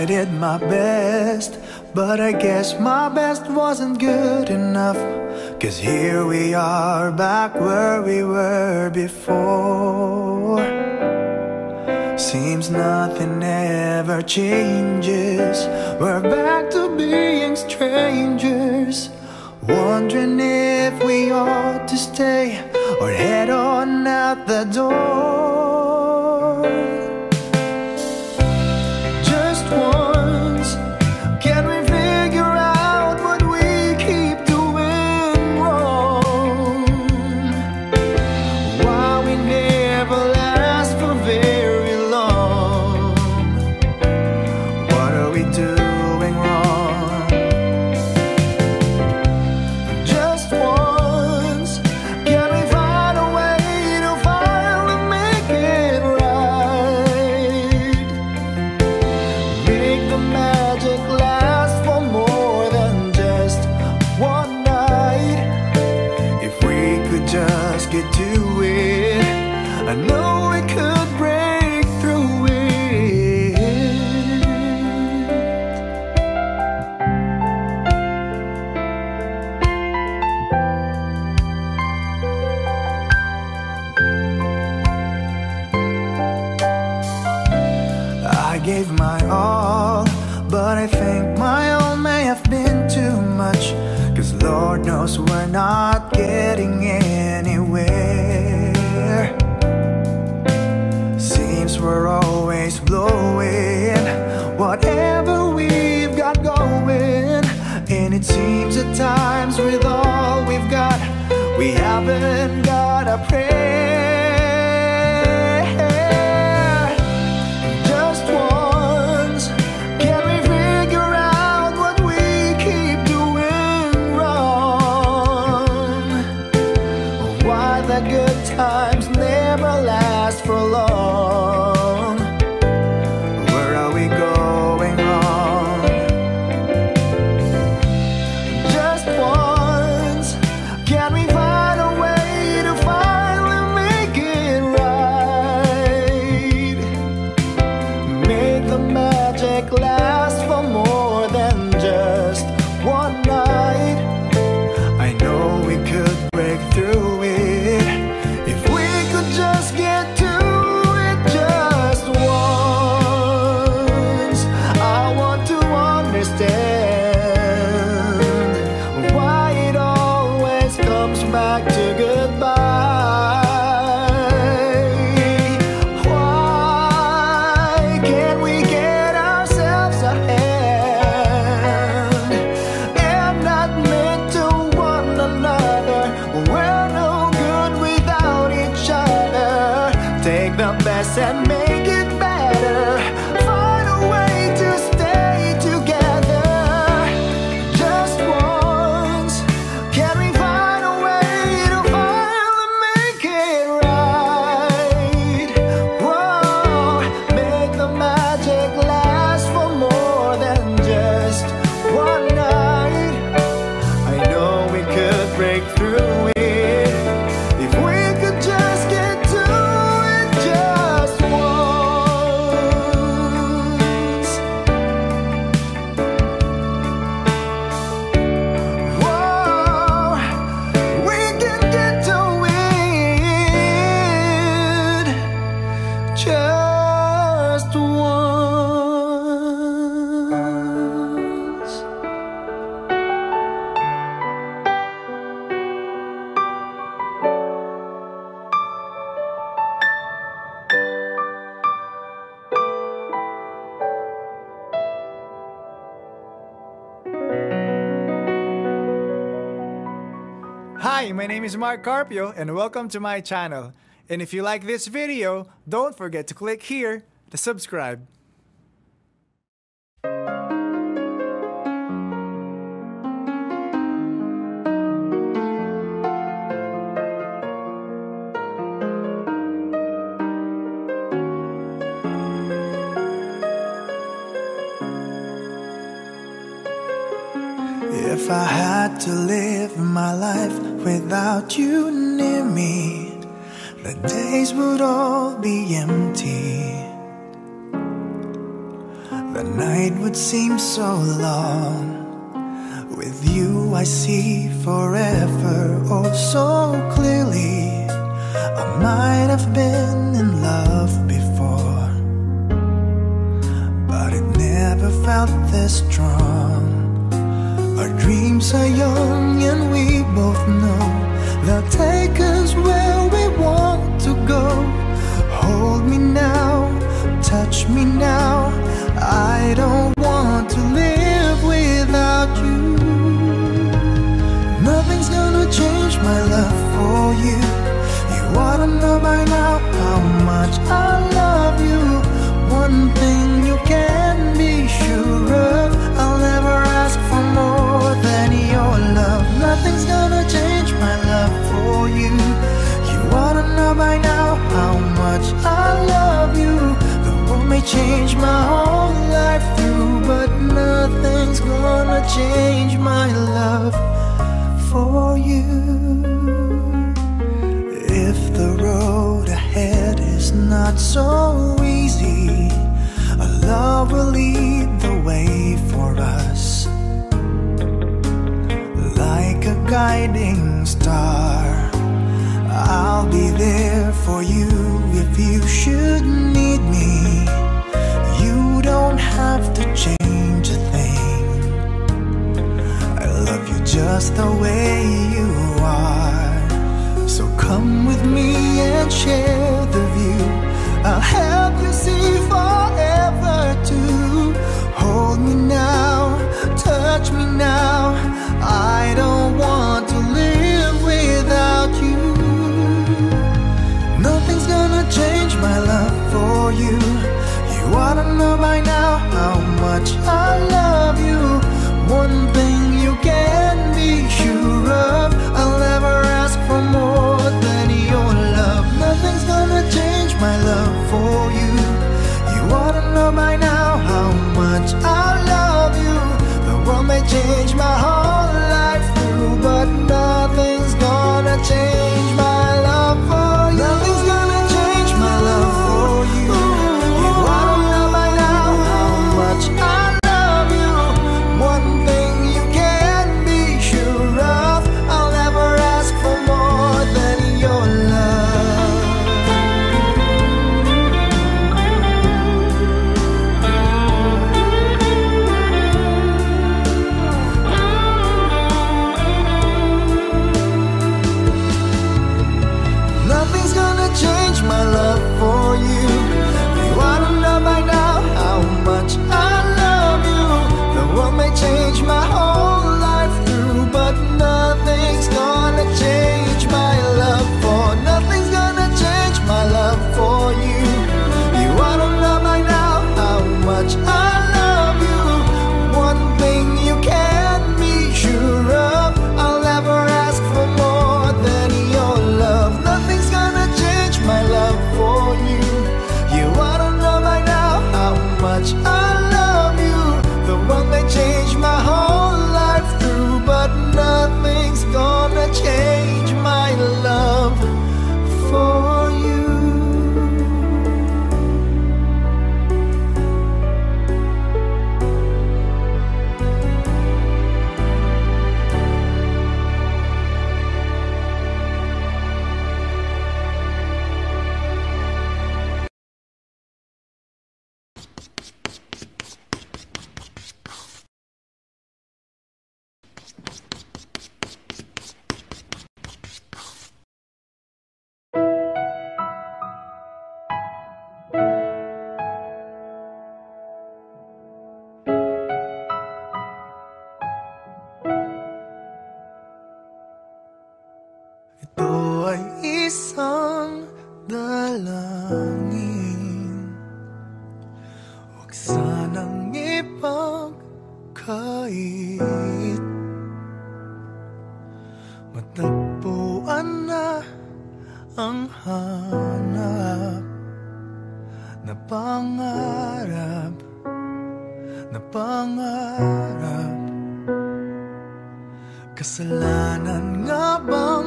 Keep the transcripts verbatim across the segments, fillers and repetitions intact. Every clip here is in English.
I did my best, but I guess my best wasn't good enough. 'Cause here we are back where we were before. Seems nothing ever changes. We're back to being strangers, wondering if we ought to stay or head on out the door. Just once, can we figure out what we keep doing wrong? Why we never last for very long? What are we doing wrong? Just once, can we find a way to finally make it right? Make the magic last for more than just one night. If we could just get to it, I know we could break through it. I gave my all, but I think my all may have been too much. 'Cause Lord knows we're not getting anywhere. Seems we're always blowing whatever we've got going. And it seems at times with all we've got, we haven't got a prayer. Just once, can we figure out what we keep doing wrong? Why the good times never last for long? Where are we going wrong? Just once, can we find a way to finally make it right? Make the magic last for more than just one night. I know we could break through it if we could just get to it just once. I want to understand why it always comes back to goodbye. Why can't we get ourselves a hand and admit to one another we're no good without each other? Take the best and make it better. Find a way to stay together. Just once, can we find a way to finally make it right? Whoa, make the magic last for more than just one night. I know we could break through it if we could just get to it just once. Whoa, we can get to it just once. Hi, my name is Mark Carpio and welcome to my channel. And if you like this video, don't forget to click here to subscribe. If I had to live my life without you near me, the days would all be empty. The The night would seem so long. With you I see forever oh so clearly. I might have been in love before, but it never felt this strong. Our dreams are young and we both know they'll take us where we want to go. Hold me now, touch me now. I don't want to live without you. Nothing's gonna change my love for you. You ought to know by now how much I love you. One thing you can be sure of, I'll never ask for more than your love. Nothing's gonna change my love for you. You ought to know by now how much I love you. The world may change my whole life through, but nothing's gonna change my love for you. If the road ahead is not so easy, a love will lead the way for us, like a guiding star. I'll be there for you if you should need me. You don't have to change a thing. I love you just the way you are. So come with me and share the view. I'll help you see forever too. Hold me now, touch me now. I don't want to live without you. Nothing's gonna change my love for you. You ought to know by now how much I love you. One thing you can be sure of, I'll never ask for more than your love. Nothing's gonna change my love for you. You ought to know by now how much I love you. The world may change my whole life through, but nothing's gonna change my love for you. Nothing's gonna change my love for you. You ought to know by now how much I love you. One thing you can be sure of, I'll never ask for more than your love. Nothing's gonna change my love for you. You ought to know by now how much I love you. The world may change my whole life through, but nothing's gonna change my love for. Nothing's gonna change my love for you. You ought to know by now how much I love you. One thing you can be sure of, I'll never ask for more than your love. Nothing's gonna change my love for you. You ought to know by now how much I love you. The world may change my whole life through, but nothing's gonna change my love for you. Ito ay isang dalangin, huwag sanang ipagkait. Matagpuan na ang hanap na pangarap, na pangarap. Kasalanan nga bang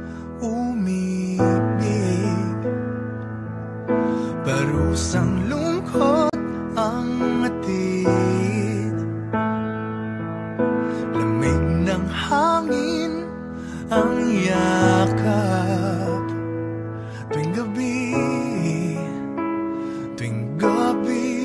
umibig? Parusang lungkot ang ating yakap. Tuwing gabi, tuwing gabi,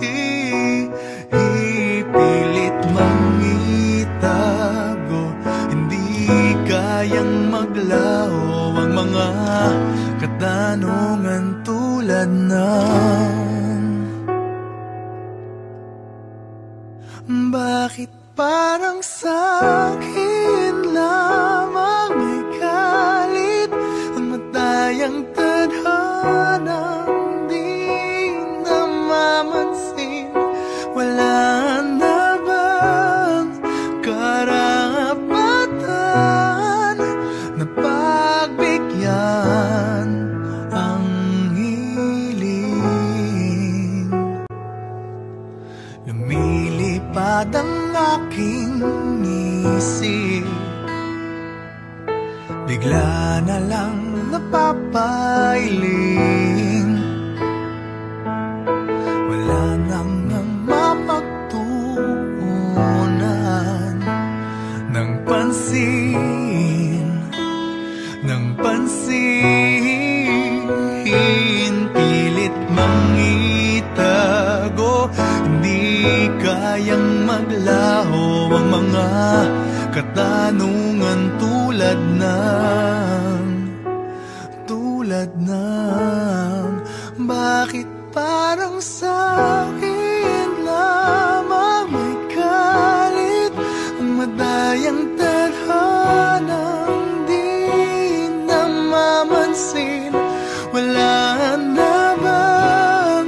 ipilit mangitago. Hindi kayang maglaho ang mga katanungan tulad ng bakit parang sa'kin lamang may galit ang matayang tadhanang di namamansin? Wala na bang karapatan na pagbigyan ang hiling? Lumilipad ang aking isip, bigla na lang napapailing. Wala nang mapagtuunan ng pansin, ng pansin. Pilit mangitago, hindi kayang maglaho ang mga katanungan tulad ng, tulad ng bakit parang sa'kin lamang may galit ang madayang tadhanang di namamansin? Wala na bang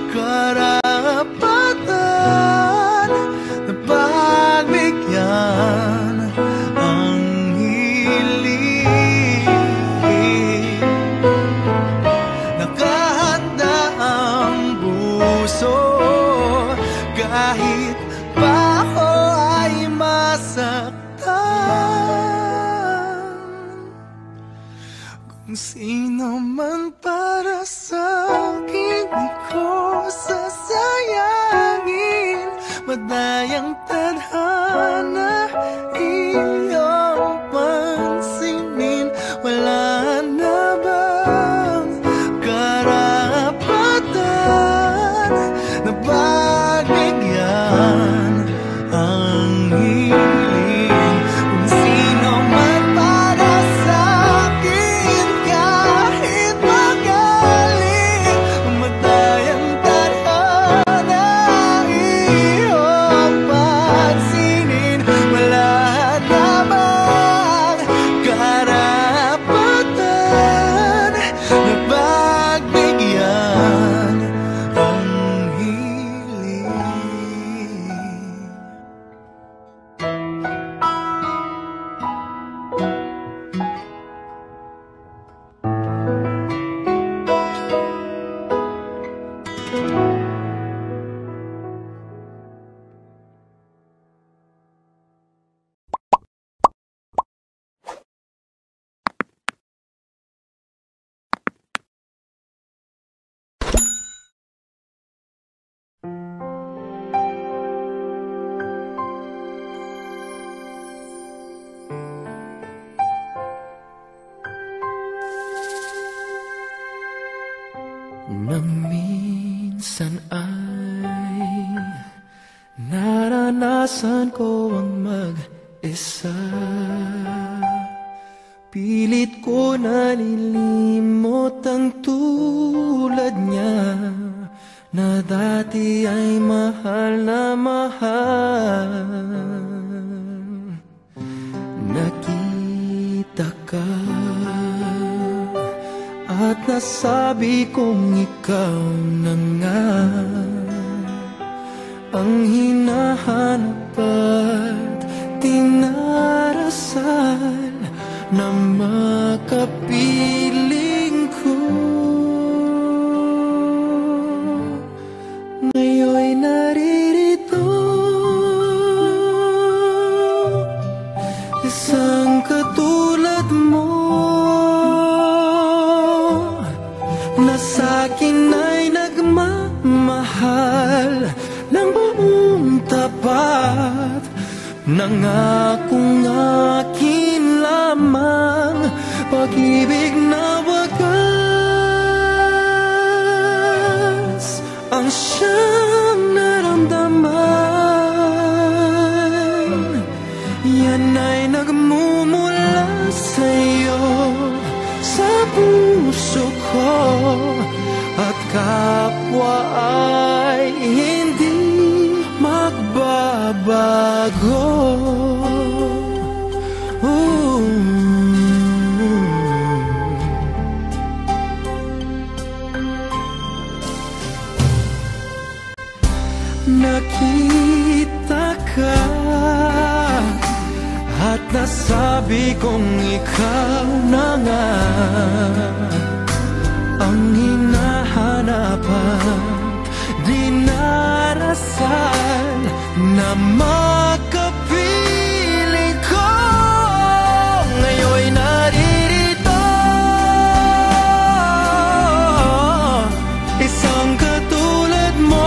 karapatan na pagbigyan ang hiling? Nakahanda ang puso kahit pa ako ay masaktan. Kung sino man para sa'kin, di ko sasayangin. Madayang tadhana iyong pansinin. Wala na bang karapatan na pagbigyan ang hiling? Kung sino man para sa'kin, kahit magaling, madayang tadhana iyong pansinin. Wala na bang karapatan na pagbigyan ang hiling? Na minsan ay naranasan ko ang mag-isa. Pilit ko nalilimot ang tulad niya na dati ay mahal na mahal. Nakita ka at nasabi kong ikaw na nga ang hinahanap at tinarasal na makapiling ko. Ngayon'y naririto, isang katulad mo na sa'kin ay nagmamahal ng buong tapat. Nangakong akin lamang pag-ibig na wagas ang siyang naramdaman. Yan ay nagmumula sa'yo, sa puso ko, at kapwa ay hindi magbabago. Ooh. Nakita ka at nasabi kong ikaw na nga ang hinahanapan. Dinarasal na makapiling ko, ngayon'y naririto, isang katulad mo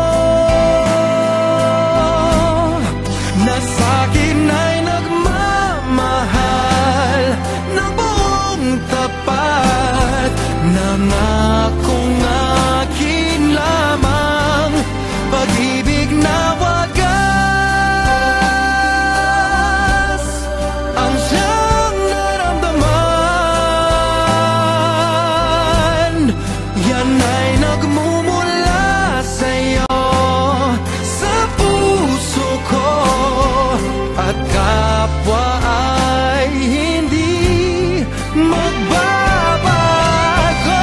na sa'kin ay nagmamahal ng buong tapat. Nangakong akin lamang, pag-ibig na wagas ang siyang naramdaman. Yan ay nagmumula sa'yo, sa puso ko, at kapwa ay hindi magbabago.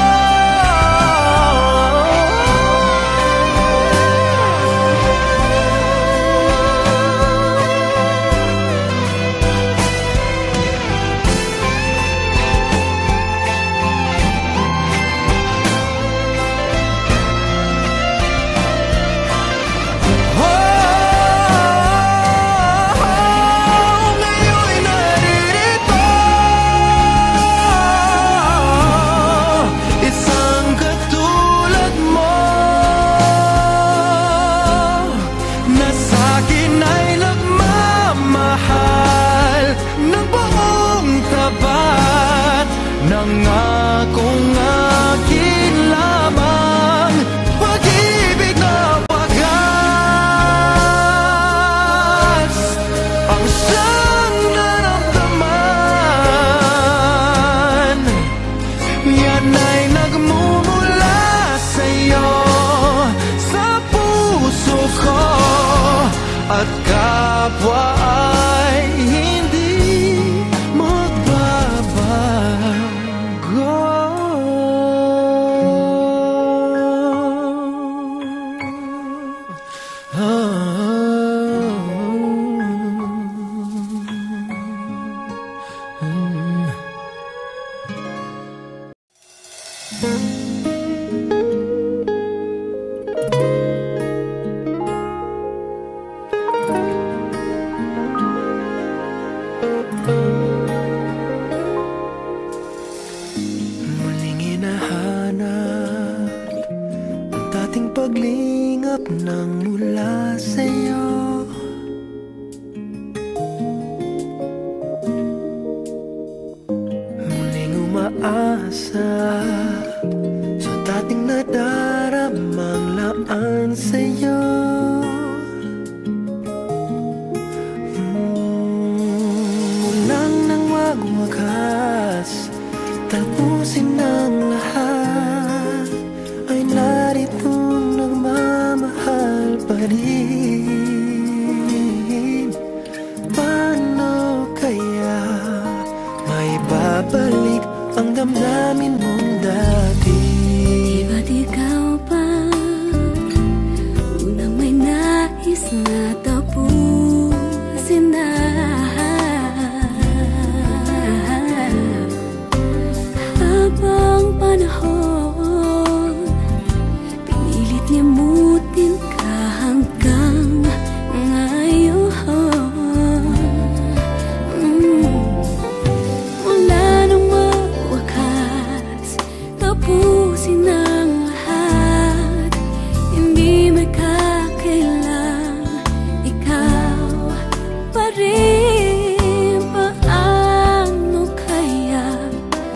Nangakong akin lamang, pag-ibig na wagas ang siyang naramdaman. Yan ay nagmumula sa'yo, sa puso ko, at kapwa ay hindi magbabago. Muling hinahanap ang dating paglingap ng mula sa'yo. Muling umaasa sa dating nadaramang laan sa'yo. Wagas, tapusin ang lahat, ay naritong nagmamahal pa rin. Paano kaya may babalik ang damdamin mong dati? Di ba't ikaw pa unang may nais na tapusin na? Habang panahon, pinilit limutin ka hanggang ngayon. mm. Wala nang mawakas, tapusin ang lahat. Hindi may kakailang, ikaw pa rin. Paano kaya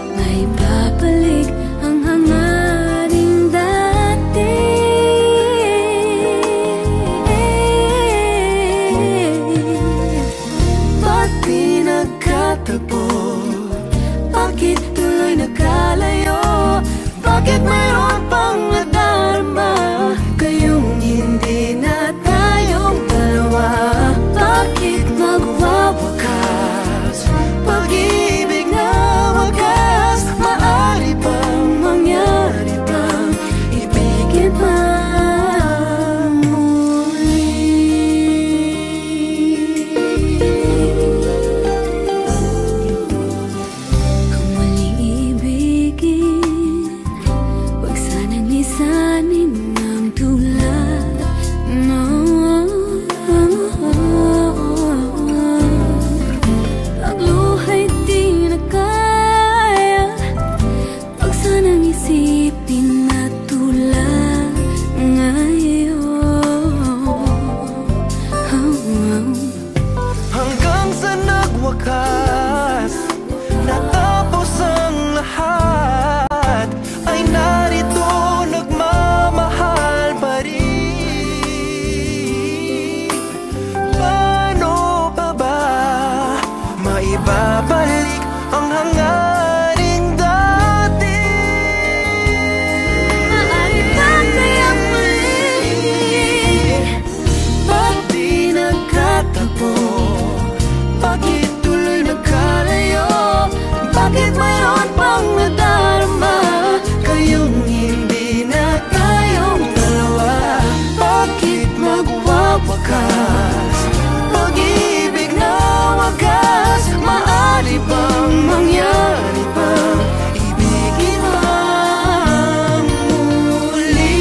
Bakit mayroon pang nadarama kayong hindi na tayong dalawa? Bakit magwawakas pag-ibig na wagas? Maaari bang mangyari pa? Ibigin ang muli.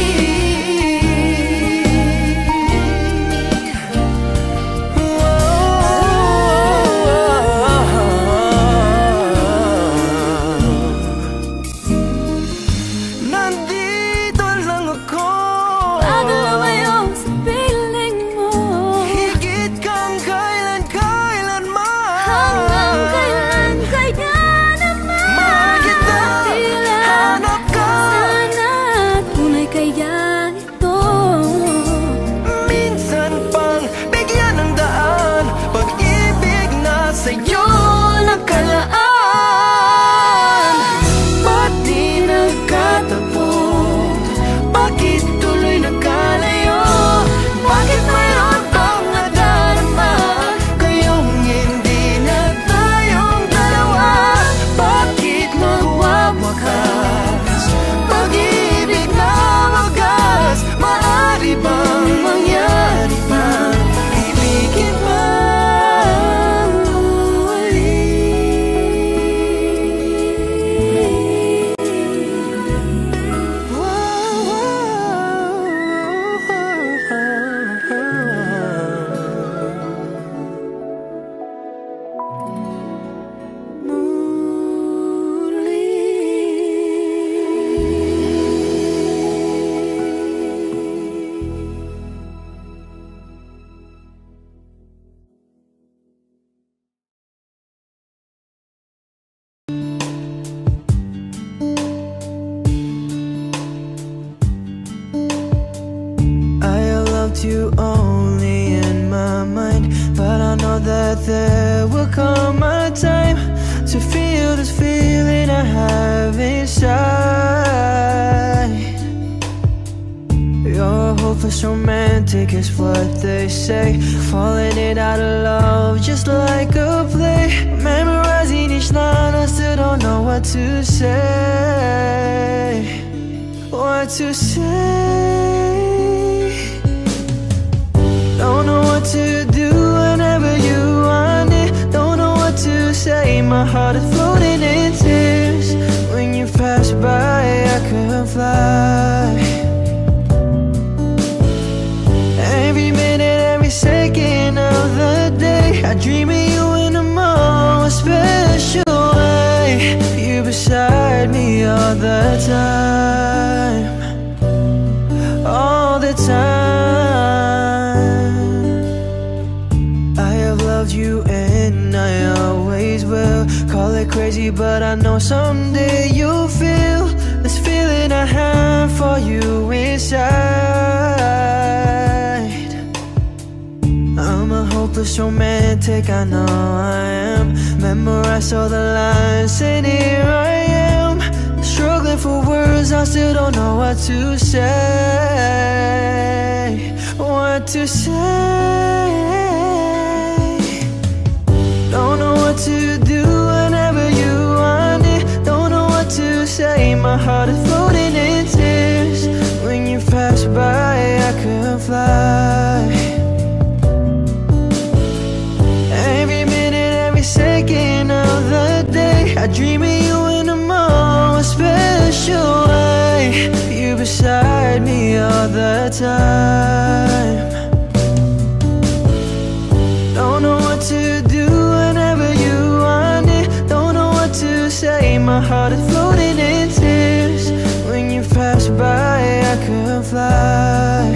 Nandito lang ako Bago lumayo sa piling mo, higit kang kailan kailanman. hanggang kailan kaya naman Mahal kita, tila hanap ka. sana tunay kaya ito. Minsan pang bigyan ng daan, pag-ibig na sa'yo nakalaan. Ba't di nagkatagpo? Bakit tuloy nagkalayo? Bakit mayroon pang nadarama kayong hindi na tayong dalawa? Bakit magwawakas pag-ibig na wagas? Maaari bang mangyari pa? Ibigin pa I loved you only in my mind, but I know that there will come a time to feel this feeling I have inside. You're hopeless romantic is what they say, falling in out of love just like a play. Memorizing each line, I still don't know what to say. What to say? Don't know what to do whenever you want it. Don't know what to say. My heart is floating in tears. When you pass by, I could fly. Every minute, every second of the day, I dream of you in a more special way. You beside me all the time, all the time. I have loved you and I always will. Call it crazy, but I know someday you'll feel this feeling I have for you inside. I'm a hopeless romantic, I know I am. Memorized all the lines and here I am, struggling for words, I still don't know what to say. What to say? Don't know what to do whenever you want it. Don't know what to say. My heart is floating in tears. When you pass by, I could fly. Every minute, every second of the day, I dream of you in a more special way. You beside me all the time. Don't know what to do whenever you want it. Don't know what to say. My heart is floating in tears. When you pass by, I could fly.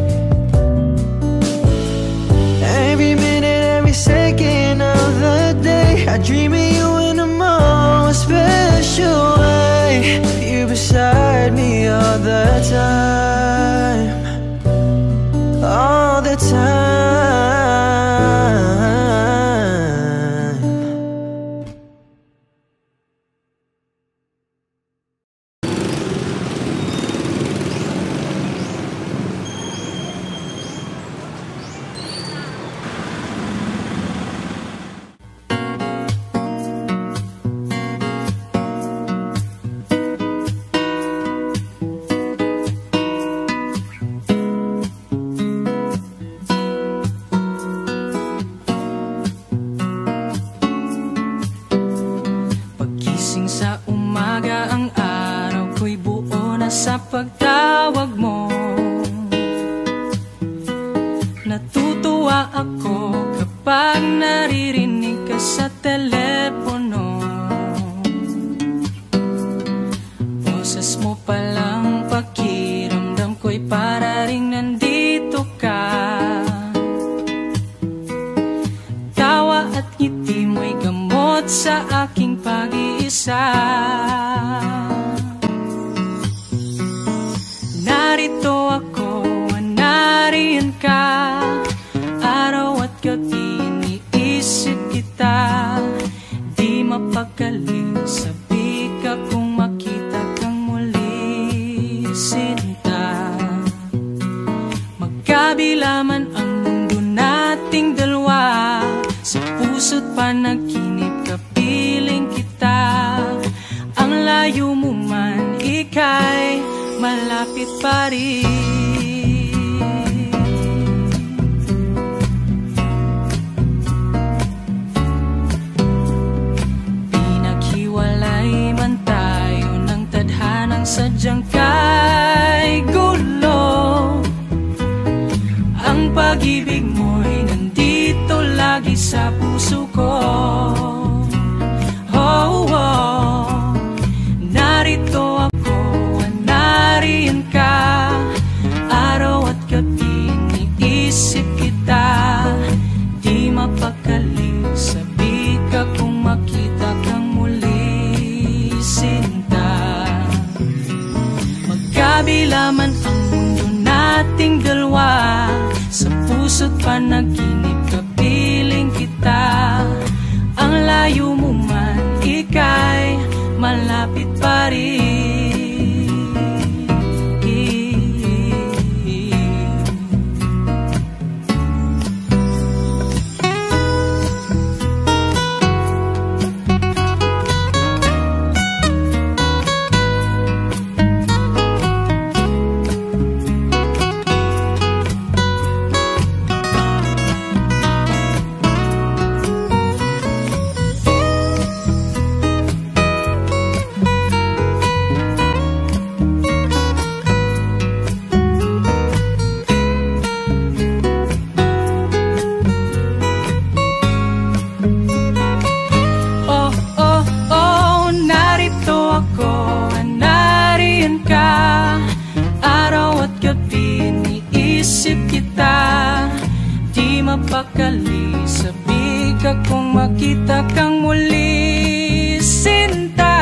Every minute, every second of the day, I dream of you in a more special way. You beside me all the time, all the time. Gising sa umaga, ang araw ko'y buo na sa pagtawag mo. Natutuwa ako kapag naririnig ka sa telepono. Boses mo palang pakiramdam ko'y para ring nandito ka. Tawa at ngiti mo'y gamot sa aking pag-iisa. Narito ako, nariyan ka. Araw at gabi iniisip kita. Di mapakali, sabi ka kung makita kang muli, sinta. Magkabila man ang mundo nating dalawa, sa puso't panaginip kapiling kita. Ang layo mo man, ika'y malapit pa rin. Pinaghiwalay man tayo ng tadhanang sadyang kay gulo. Ang pag-ibig mo'y nandito lagi sa puso ko. Oh, oh. Narito ako, nariyan ka. Araw at gabi iniisip kita. Di mapakali, sabi ka kung makita kang muli, sinta. Magkabila man ang mundo nating dalawa, sa puso't panaginip kapiling kita. Ang layo mo man, ika'y malapit pa rin. Mapakali, sabi ka kung makita kang muli, sinta.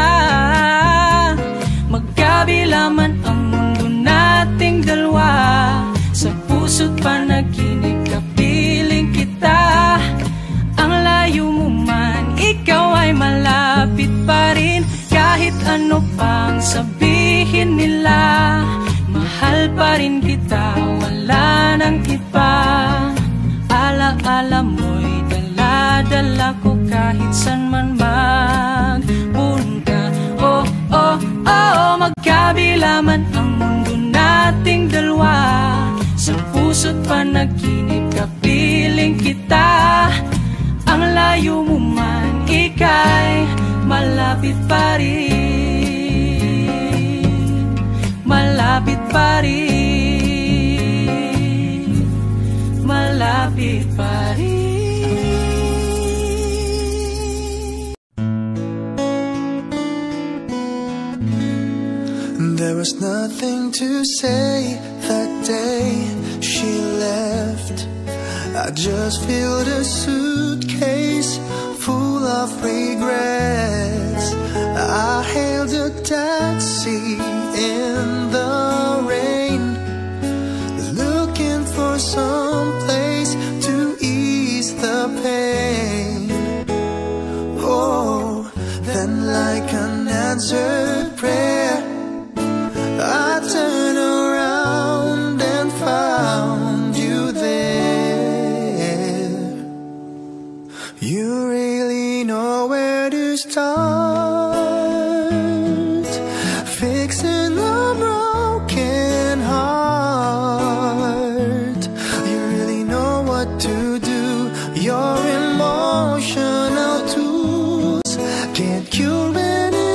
Magkabila man ang mundo nating dalawa, sa puso't panaginip kapiling kita. Ang layo mo man, ikaw ay malapit pa rin. Kahit ano pang sabihin nila, mahal pa rin kita, wala nang iba. Alaala mo'y dala-dala ko kahit saan man magpunta. Oh, oh, oh, magkabila man ang mundo nating dalawa, sa puso't panaginip kapiling kita. Ang layo mo man, ika'y malapit pa rin. Malapit pa rin. Malapit pa rin. There was nothing to say that day she left. I just filled a suitcase full of regrets. I hailed a taxi in the rain, looking for some place to ease the pain. Oh, then like an answered prayer, I turned around and found you there. You really know where to start fixing a broken heart. You really know what to do. Your emotional tools can't cure any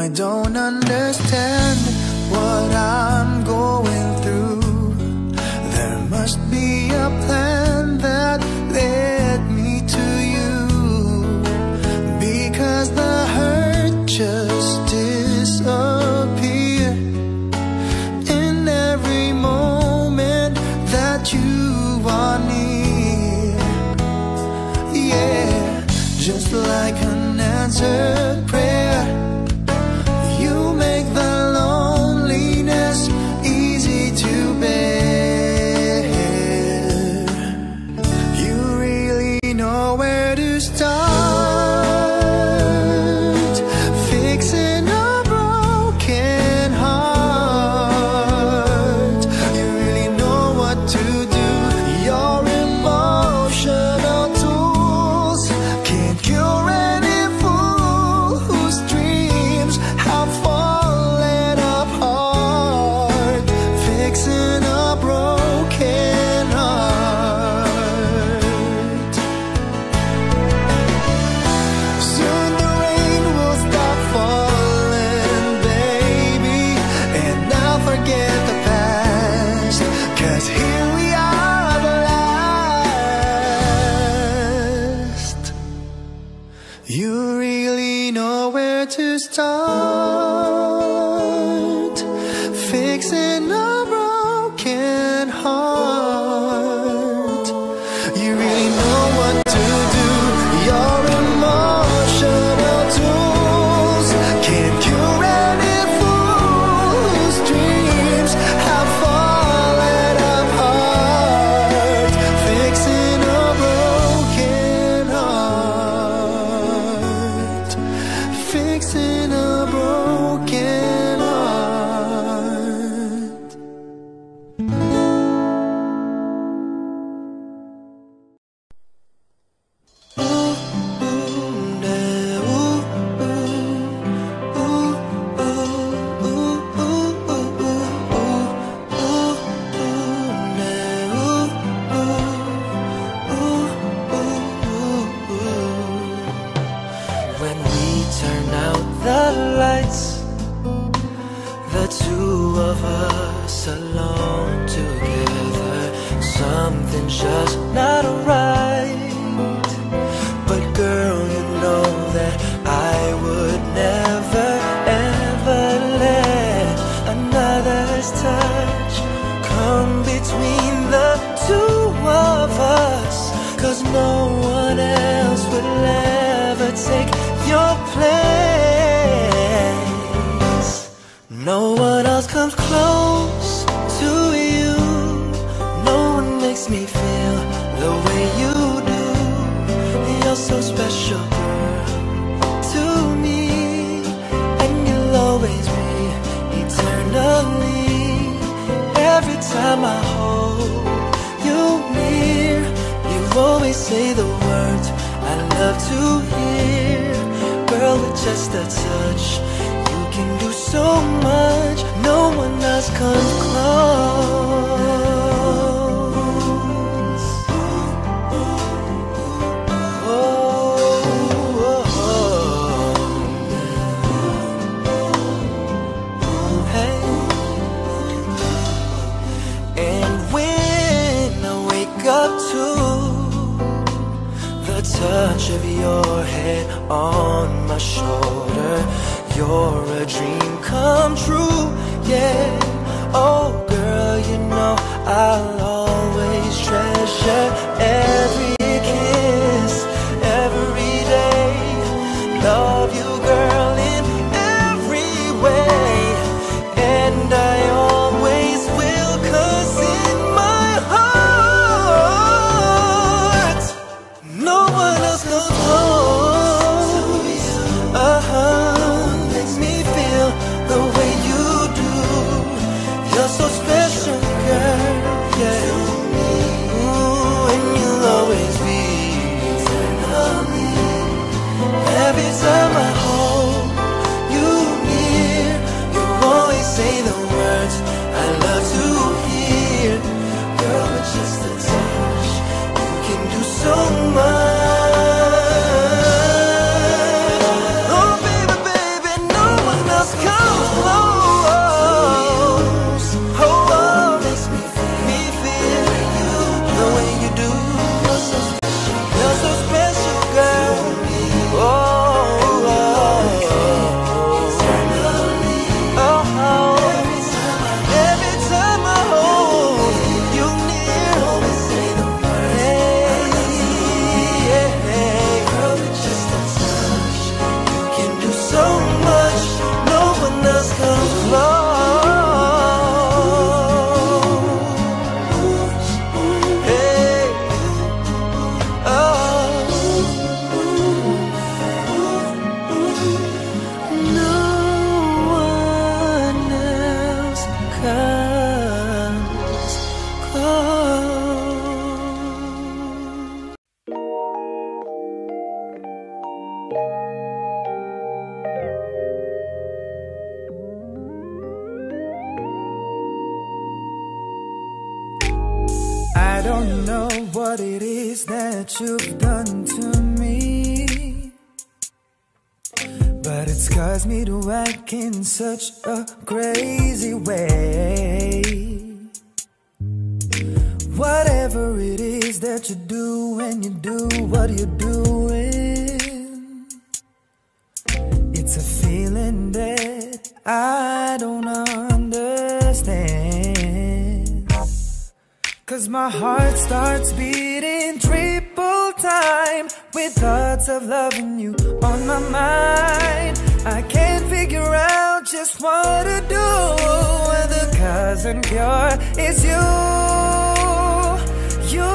I don't understand what I'm going through. There must be a plan that led me to you, because the hurt just disappeared in every moment that you are near. Yeah, just like an answered prayer, you make the loneliness easy to bear. You really know where to start fixing a broken heart. You really know what to do. Your emotional tools can't cure any fool whose dreams have fallen apart. Fixing a broken heart. Soon the rain will stop falling, baby, and I'll forget the past, 'cause here we are at last. You really know where to start fixing a broken heart. You really know what to do. Your emotional tools can't cure any fool whose dreams have fallen apart. Fixing a broken heart. Fixing a broken heart. When we turn out the lights, the two of us alone together, something's just not right. But girl, you know that I would never ever let another's touch come between the two of us, 'cause no one else will ever take your place. No one else comes close to you. No one makes me feel the way you do. You're so special, girl, to me, and you'll always be eternally. Every time I hold you near, you always say the words I love to hear. Girl, with just a touch, you can do so much. No one else comes close. Oh, oh, oh. Hey. And when I wake up to the touch of your head on my shoulder, you're a dream come true, yeah. Oh girl, you know I'll always treasure every kiss, every day. Love you, girl, in every way, and I always will, 'cause in my heart no one else comes close. Uh-huh, makes me feel the way you do. You're so special, girl, yeah. I don't know what it is that you've done to me, but it's caused me to act in such a crazy way. Whatever it is that you do when you do what you're doing, it's a feeling that I don't understand. 'Cause my heart starts beating triple time with thoughts of loving you on my mind. I can't figure out just what to do when the cause and cure is you. You,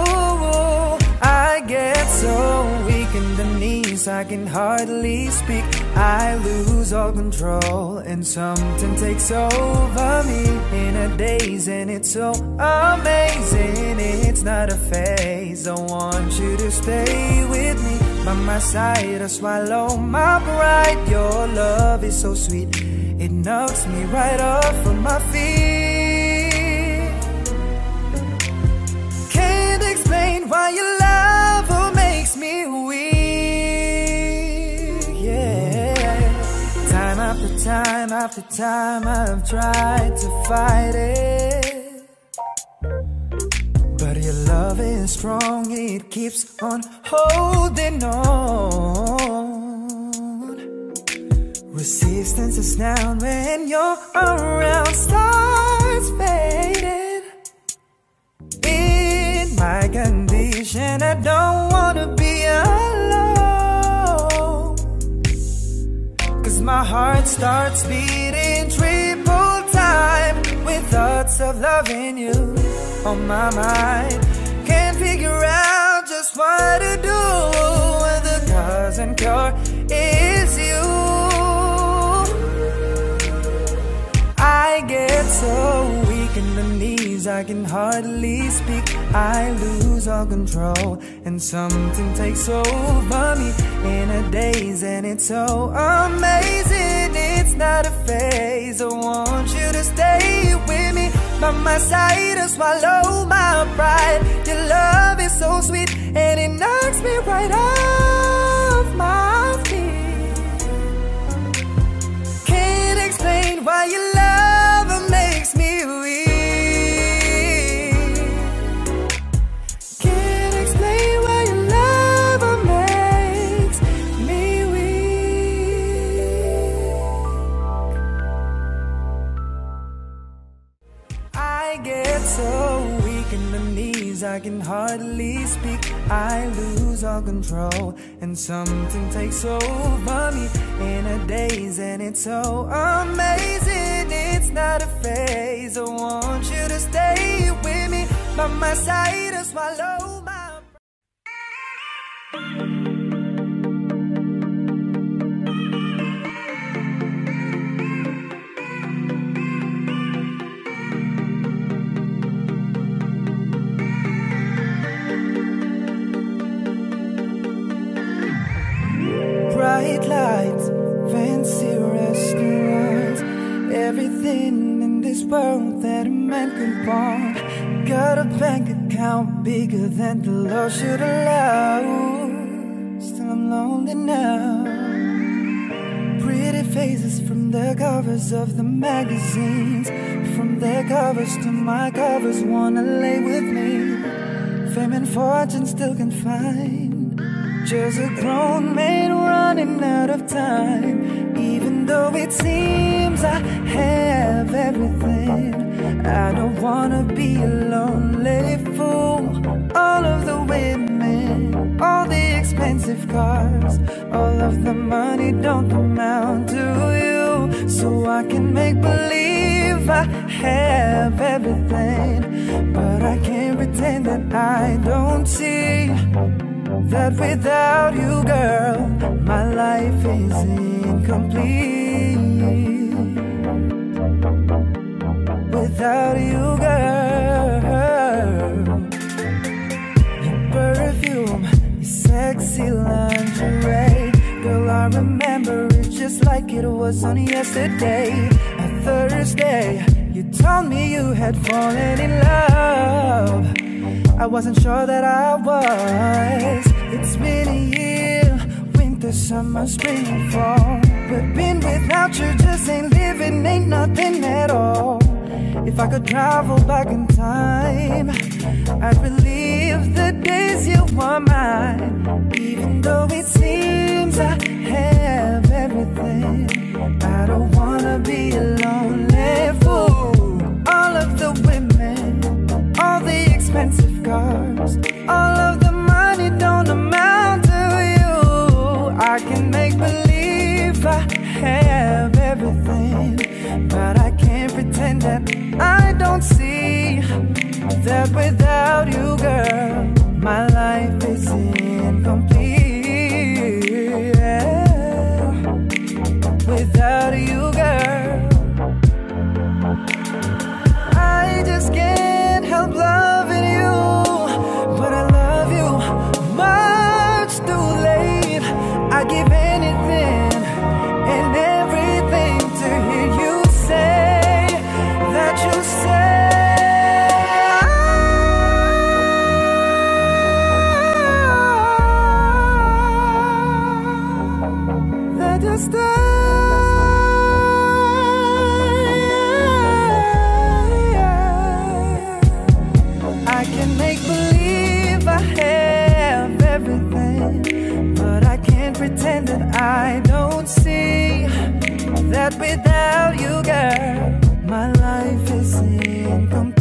I get so weak in the knees, I can hardly speak. I lose all control and something takes over me in a daze, and it's so amazing. It's not a phase. I want you to stay with me by my side. I swallow my pride. Your love is so sweet, it knocks me right off of my feet. Can't explain why your love makes me weak. Yeah, time after time after time I've tried to fight it, but your love is strong, it keeps on holding on. Resistance is down when you're around, starts fading. In my condition, I don't wanna be alone, 'cause my heart starts beating triple time with thoughts of loving you on my mind. Can't figure out just what to do when the cause and cure is you. I get so weak in the knees, I can hardly speak. I lose all control and something takes over me in a daze, and it's so amazing. It's not a phase. I want you to stay with me by my side. I swallow my pride. Your love is so sweet and it knocks me right off my feet. Can't explain why your love makes me weak. Can't explain why your love makes me weak. I get so weak in the knees, I can hardly speak. I lose all control and something takes over me in a daze, and it's so amazing. It's not a phase. I want you to stay with me by my side. I swallow my bright lights, fancy restaurants, everything in this world that a man could want. Got a bank account bigger than the law should allow. Still I'm lonely now. Pretty faces from the covers of the magazines, from their covers to my covers, wanna lay with me. Fame and fortune still can find just a grown man running out of time. Even though it seems I have everything, I don't wanna be a lonely fool. All of the women, all the expensive cars, all of the money don't amount to you. So I can make believe I have everything, but I can't pretend that I don't see that without you, girl, my life is incomplete. Without you, girl, your perfume, your sexy lingerie, remember it just like it was on yesterday. A Thursday, you told me you had fallen in love. I wasn't sure that I was. It's been a year, winter, summer, spring and fall. But being without you just ain't living, ain't nothing at all. If I could travel back in time, I'd relive the days you were mine. Even though it seems I have everything, I don't wanna be a lonely fool. All of the women, all the expensive cars, all of the money don't amount to you. I can make believe I have everything, but I can't pretend that I don't see that without you, girl, my life is incomplete. Yeah. Without you, girl, I just can't help loving you. But I love you much too late. I give anything and everything to hear you say that you say that you stay. I can make believe I have everything, but I can't pretend that I don't see that without you, girl, my life is incomplete.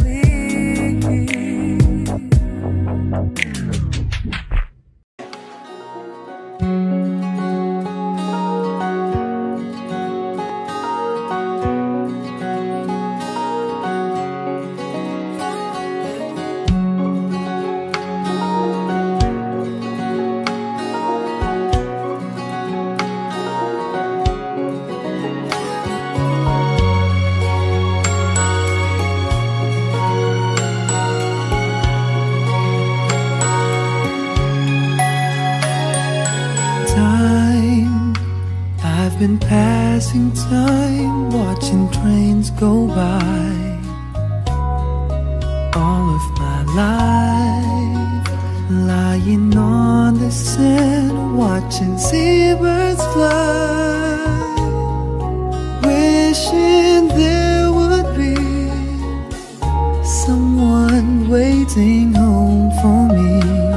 I've been passing time, watching trains go by. All of my life, lying on the sand, watching seabirds fly, wishing there would be someone waiting home for me.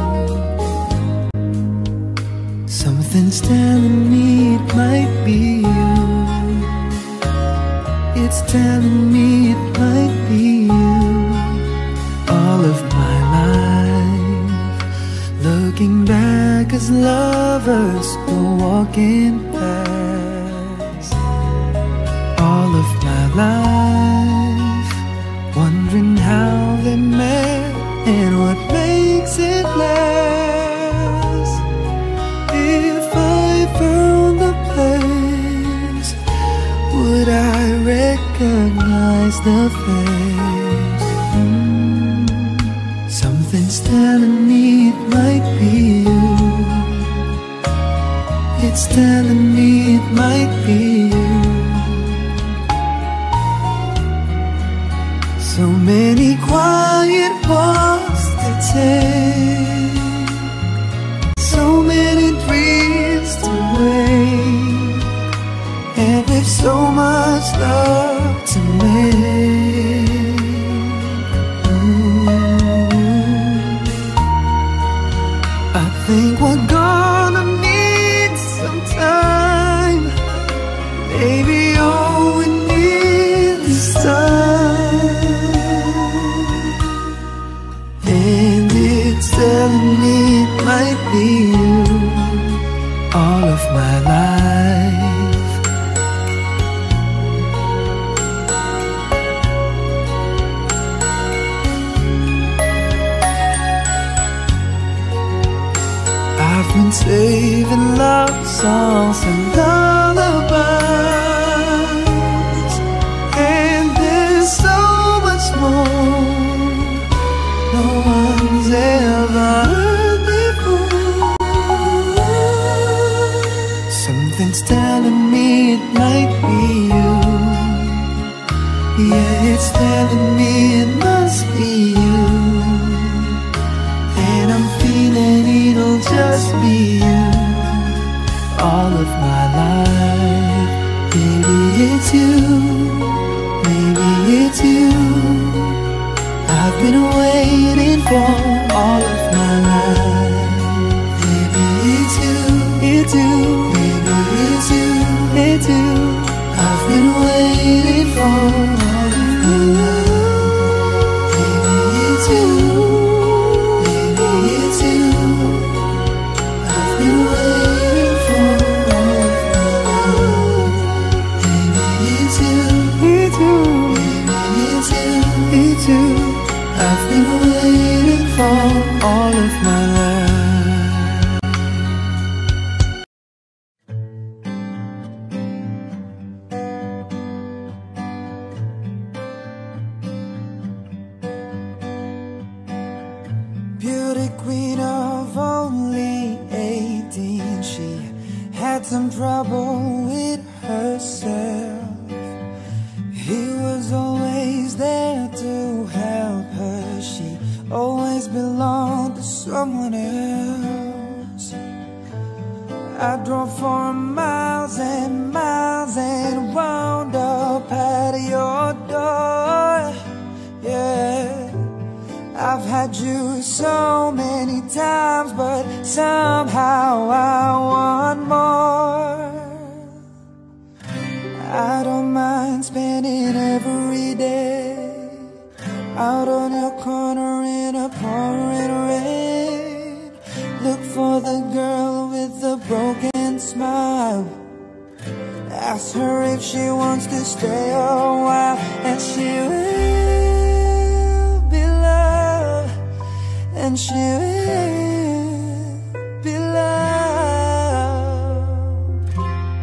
Something's telling me it might be you. It's telling me it might be you. All of my life, looking back as lovers go walking past. All of my life, wondering how they met and what makes it last. If I found the place, would I recognize the face? Mm. Something's telling me it might be you. It's telling me it might be you. So many quiet walks to take, so many dreams to wake, and with so much love to make. Ooh. I think we're gonna need some time, baby, all we need is time. And it's telling me it might be you. All of my life, I've been saving love songs and lullabies, and there's so much more no one's ever heard before. Something's telling me it might be you. Yeah, it's telling me it must be you. And I'm feeling it'll just be you all of my life. Baby, it's you. Baby, it's you. I've been waiting for all of my life. Baby, it's you. It's you. Baby, it's you. It's you. I've been waiting for all of my life. Baby, it's you. Baby, it's you. I've been waiting for all of my life. Baby, it's you. It's you. Baby, it's you. It's you. I've been waiting for all of my life. Beauty queen of only eighteen, she had some trouble with herself. He was always there to help her. She always belonged to someone else. I drove for miles and miles and wound up at your door. Yeah, I've had you so many times, but somehow I want more. I don't mind spending every day out on your corner in a pouring rain. Look for the girl with the broken smile. Ask her if she wants to stay a while, and she will be loved, and she will be loved.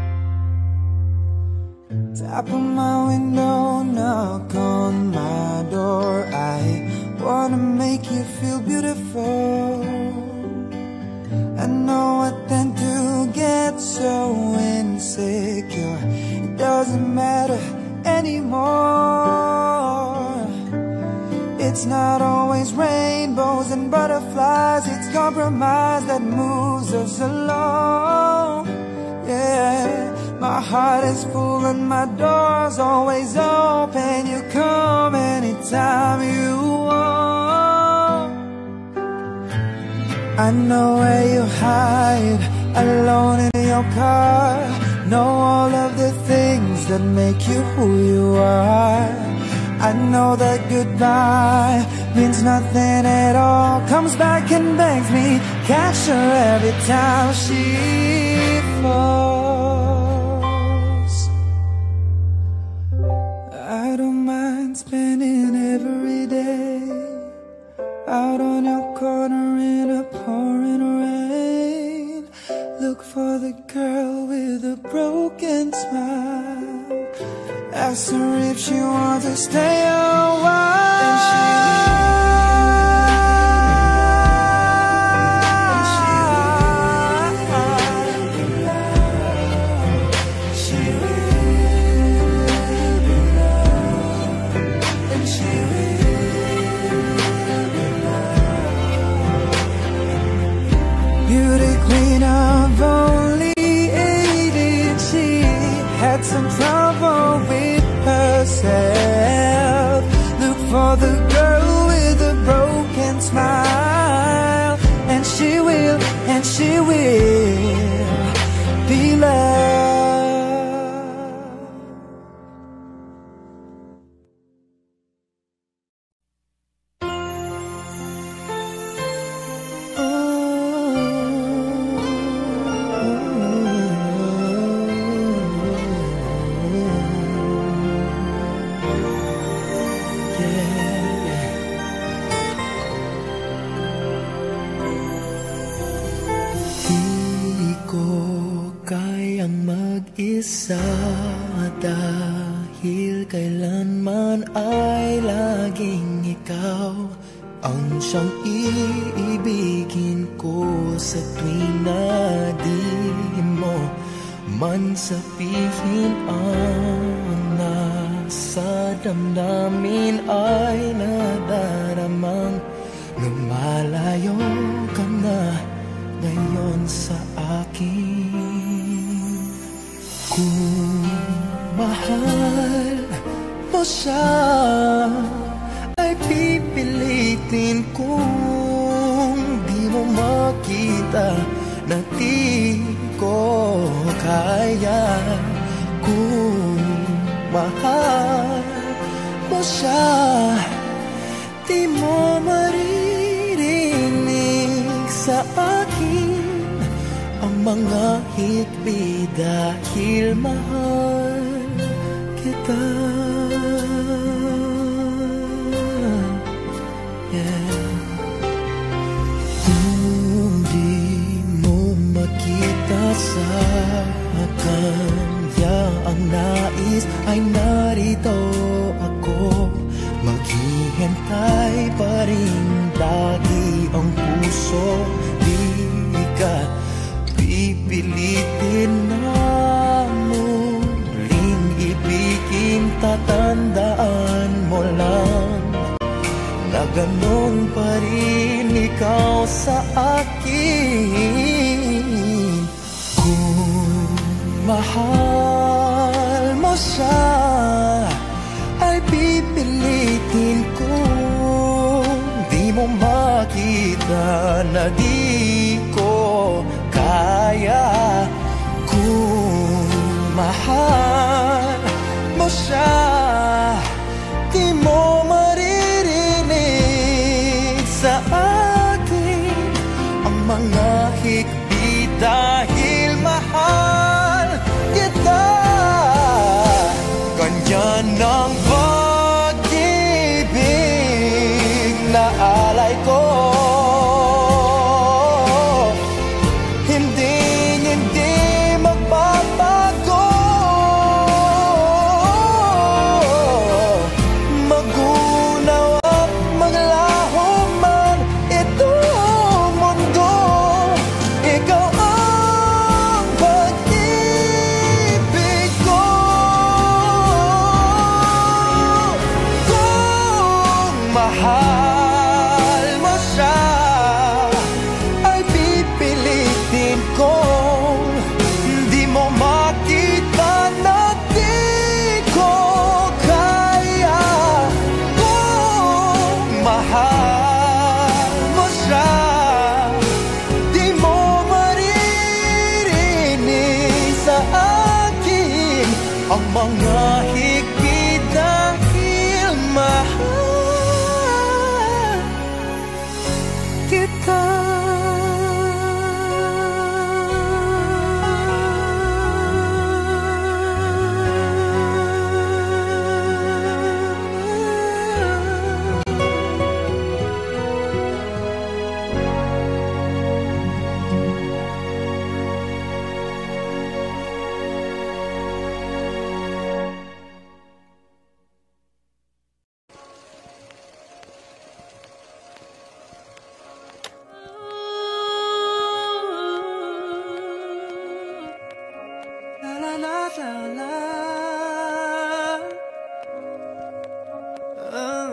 Tap on my window, knock on my door. I wanna make you feel beautiful. I know I tend to get so insecure. It doesn't matter anymore. It's not always rainbows and butterflies. It's compromise that moves us along. Yeah, my heart is full and my door's always open. You come anytime you want. I know where you hide, alone in your car. Know all of the things that make you who you are. I know that goodbye means nothing at all. Comes back and begs me, catch her every time she falls. I don't mind spending every day out on your corner in a pouring rain. Look for the girl with a broken smile. Ask her if she wants to stay a while, and she some trouble with herself. Look for the girl with a broken smile, and she will, and she will be loved. Isa dahil kailanman ay laging ikaw ang siyang iibigin ko sa tuwing na di mo man sabihin ang nasa damdamin ay nadaramang lumalayo ka na ngayon sa akin. Kung mahal mo siya ay pipilitin kung di mo makita na di ko kaya. Kung mahal mo siya, di mo maririnig sa akin ang mga hikbi dahil mahal kita. Yeah. Kung di mo makita sa kanya ang nais, ay narito ako. Maghihintay pa rin lagi ang puso. Di ka pipilitin na muling ibigin. Tatandaan mo lang na ganon pa rin ikaw sa akin. Kung mahal mo siya, ay pipilitin kung di mo makita na di ko kaya. Kung mahal mo siya, di mo maririnig sa akin ang mga hikbi dahil mahal kita. Ganyan ang pag-ibig na alay ko. Hindi, hindi magbabago. Magunaw at maglaho man itong mundo, ikaw ang pag-ibig ko. Kung mahal mo siya, ay pipilitin kong di mo makita na di ko kaya. Kung mahal mo siya, di mo maririnig sa akin ang mga higpit dahil mahal kita. La la la la la. Oh,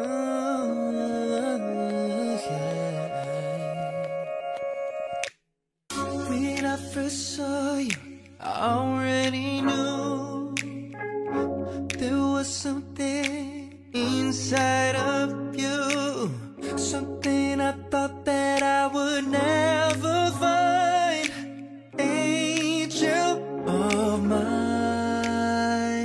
yeah. When I first saw you, I already knew there was something inside of you, something I thought that I would never find. Angel of mine,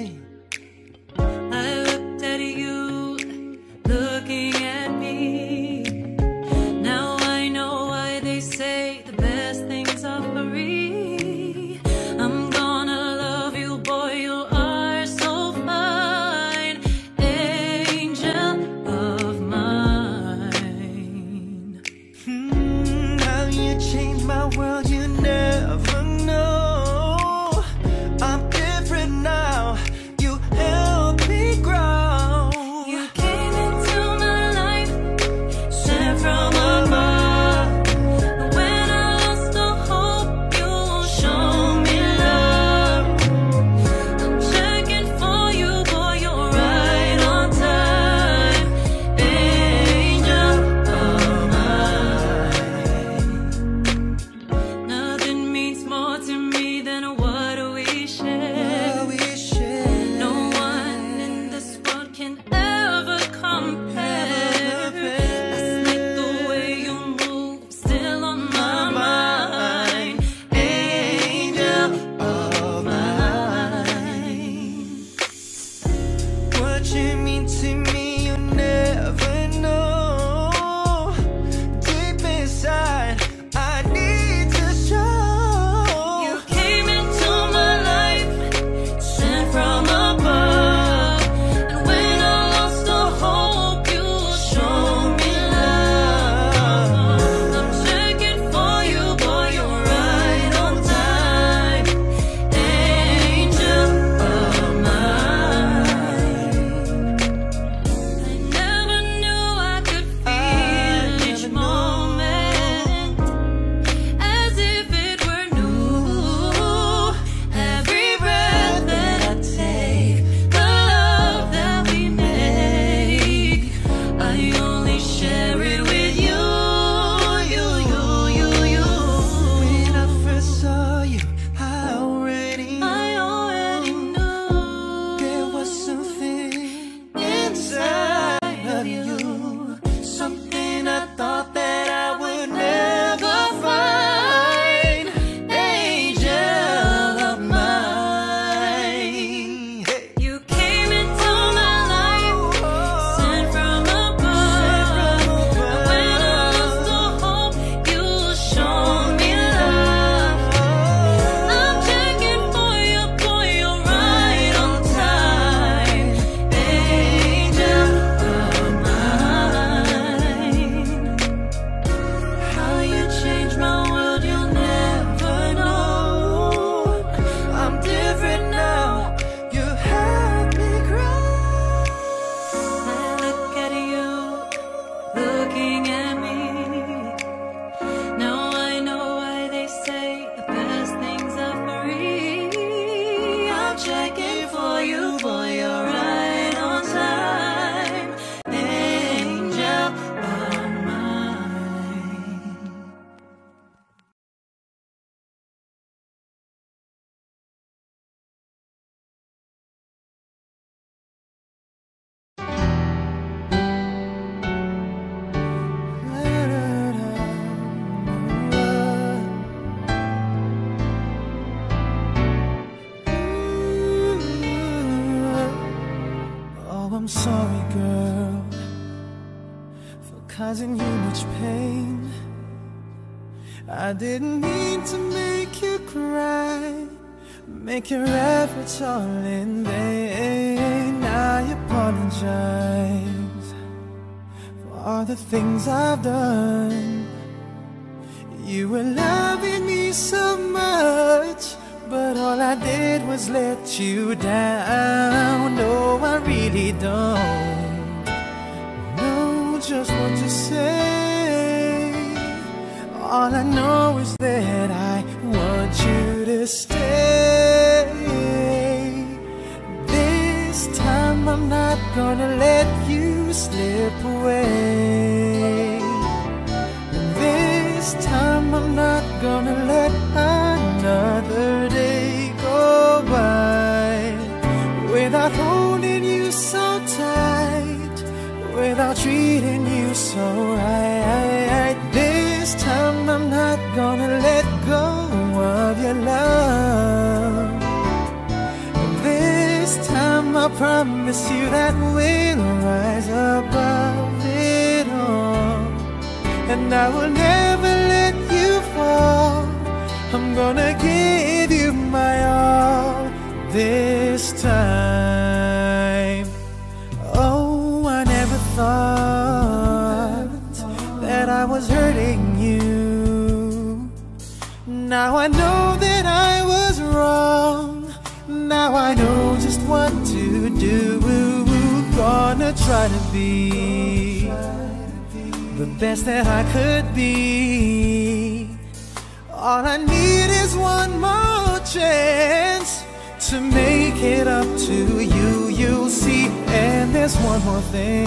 checking for you, boy, you're right on time. Angel of mine. Oh, I'm sorry, girl, for causing you much pain. I didn't mean to make you cry, make your efforts all in vain. I apologize for all the things I've done. You were loving me so much, but all I did was let you down. No, I really don't know just what to say. All I know is that I want you to stay. This time I'm not gonna let you slip away. This time I'm not gonna let another day go by without holding you so tight, without treating you so right. This time I'm not gonna let go of your love. This time I promise you that we'll rise above it all, and I will never let you fall. I'm gonna give you my all this time. Oh, I never thought that I was hurting you. Now I know that I was wrong. Now I know just what to do. Gonna try to be the best that I could be. All I need is one more chance to make it up to you, you'll see. And there's one more thing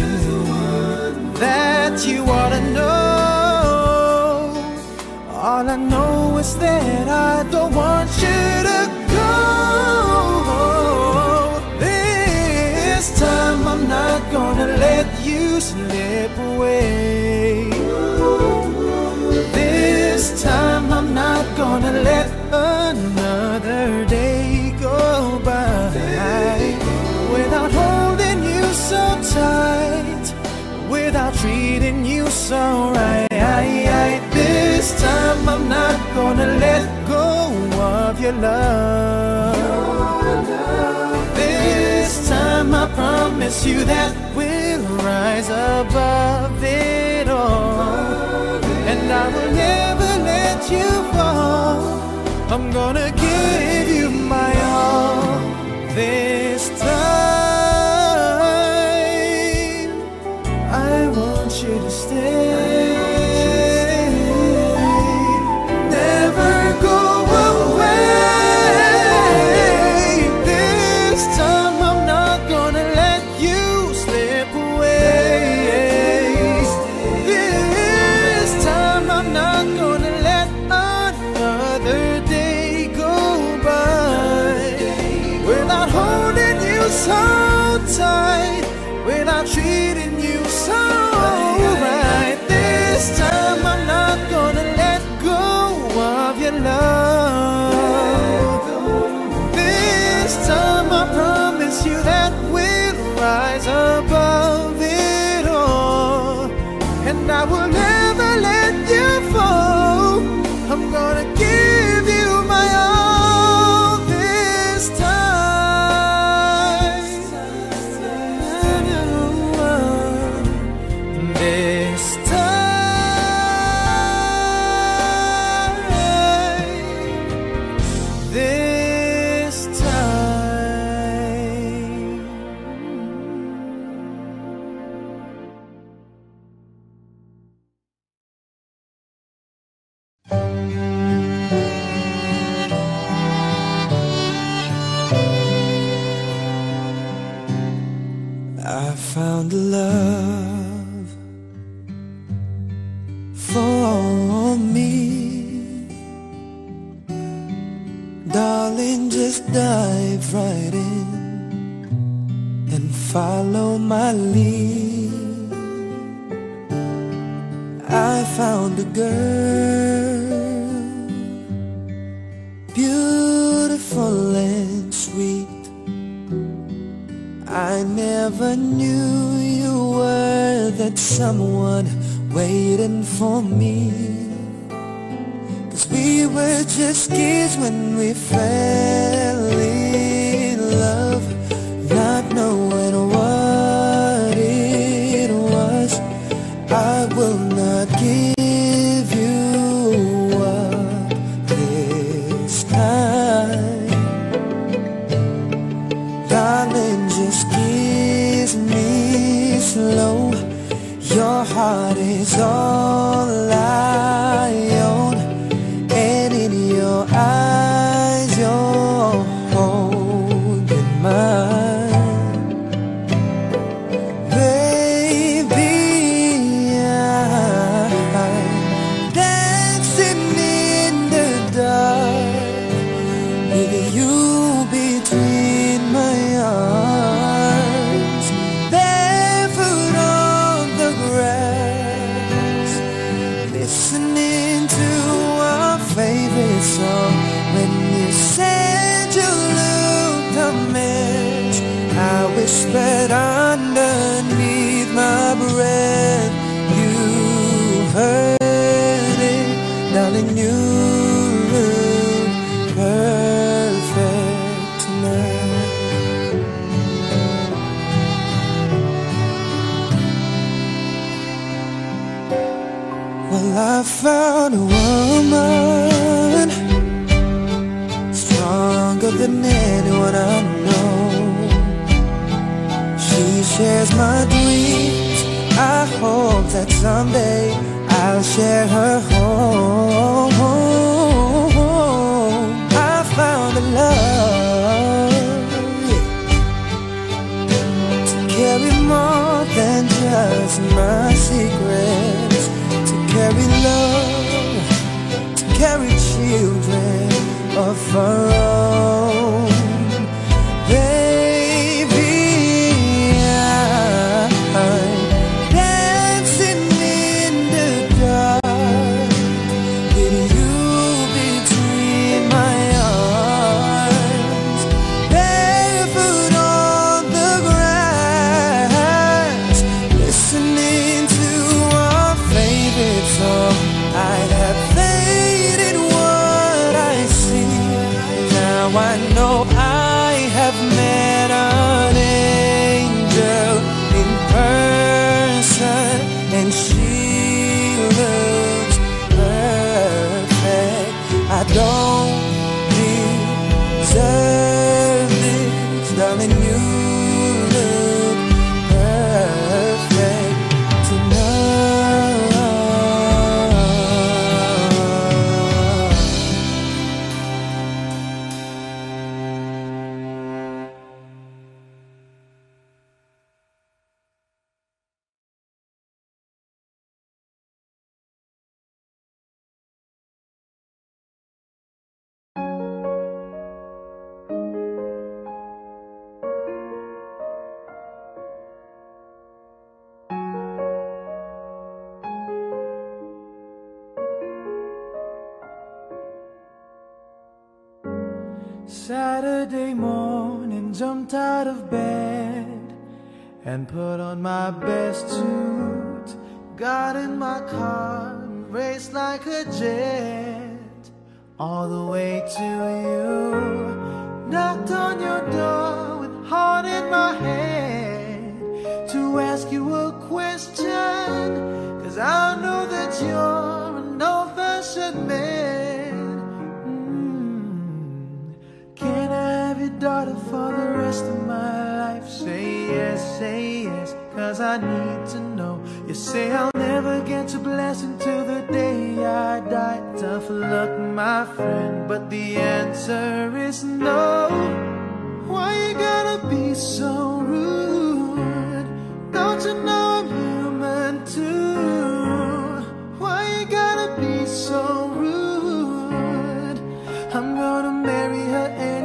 that you ought to know. All I know is that I don't want you to go. This time I'm not gonna let you slip away. This time I'm not gonna let another day go by without holding you so tight, without treating you so right. This time I'm not gonna let go of your love. This time I promise you that we'll rise above it all, and I will never let you fall. I'm gonna give you my all this time. I want you to stay, never go away. This time I'm not gonna let you slip away. This time I'm not gonna let another day go by without holding you so tight, without treating you so right. This time I'm not gonna let go of your love. This time I promise you that we'll rise above it all, and I will never let you fall. I'm gonna give you my all this time. Darling, just dive right in and follow my lead. I found a girl, beautiful and sweet. I never knew you were that someone waiting for me. We were just kids when we fell in love, not knowing what it was. I will not give you up this time. Darling, just kiss me slow. Your heart is all I own. Your eyes, you're holding mine. Baby, I'm dancing in the dark with you between my arms, barefoot on the grass, listening to our favorite song. When you said you looked a mess, I whispered underneath my breath. You heard it, darling, you look perfect tonight. Well, I found a woman stronger than anyone I know. She shares my dreams. I hope that someday I'll share her home. I found a love to carry more than just my secrets, to carry love, to carry children of our own. Baby, I'm dancing in the dark with you between my arms, barefoot on the grass, listening to our favorite song. I have faith in what I see. Now I know I have met an angel in person, and she looks perfect. I don't deserve this, darling, you look perfect tonight. Saturday morning, jumped out of bed and put on my best suit. Got in my car and raced like a jet all the way to you. Knocked on your door with heart in my hand to ask you a question, 'cause I know that you're an old-fashioned man. mm. Can I have your daughter for the rest of my life? Say yes, say yes, 'cause I need to know. You say I'll never get your blessing till the day I die. Tough luck, my friend, but the answer is no. Why you gotta be so rude? Don't you know I'm human too? Why you gotta be so rude? I'm gonna marry her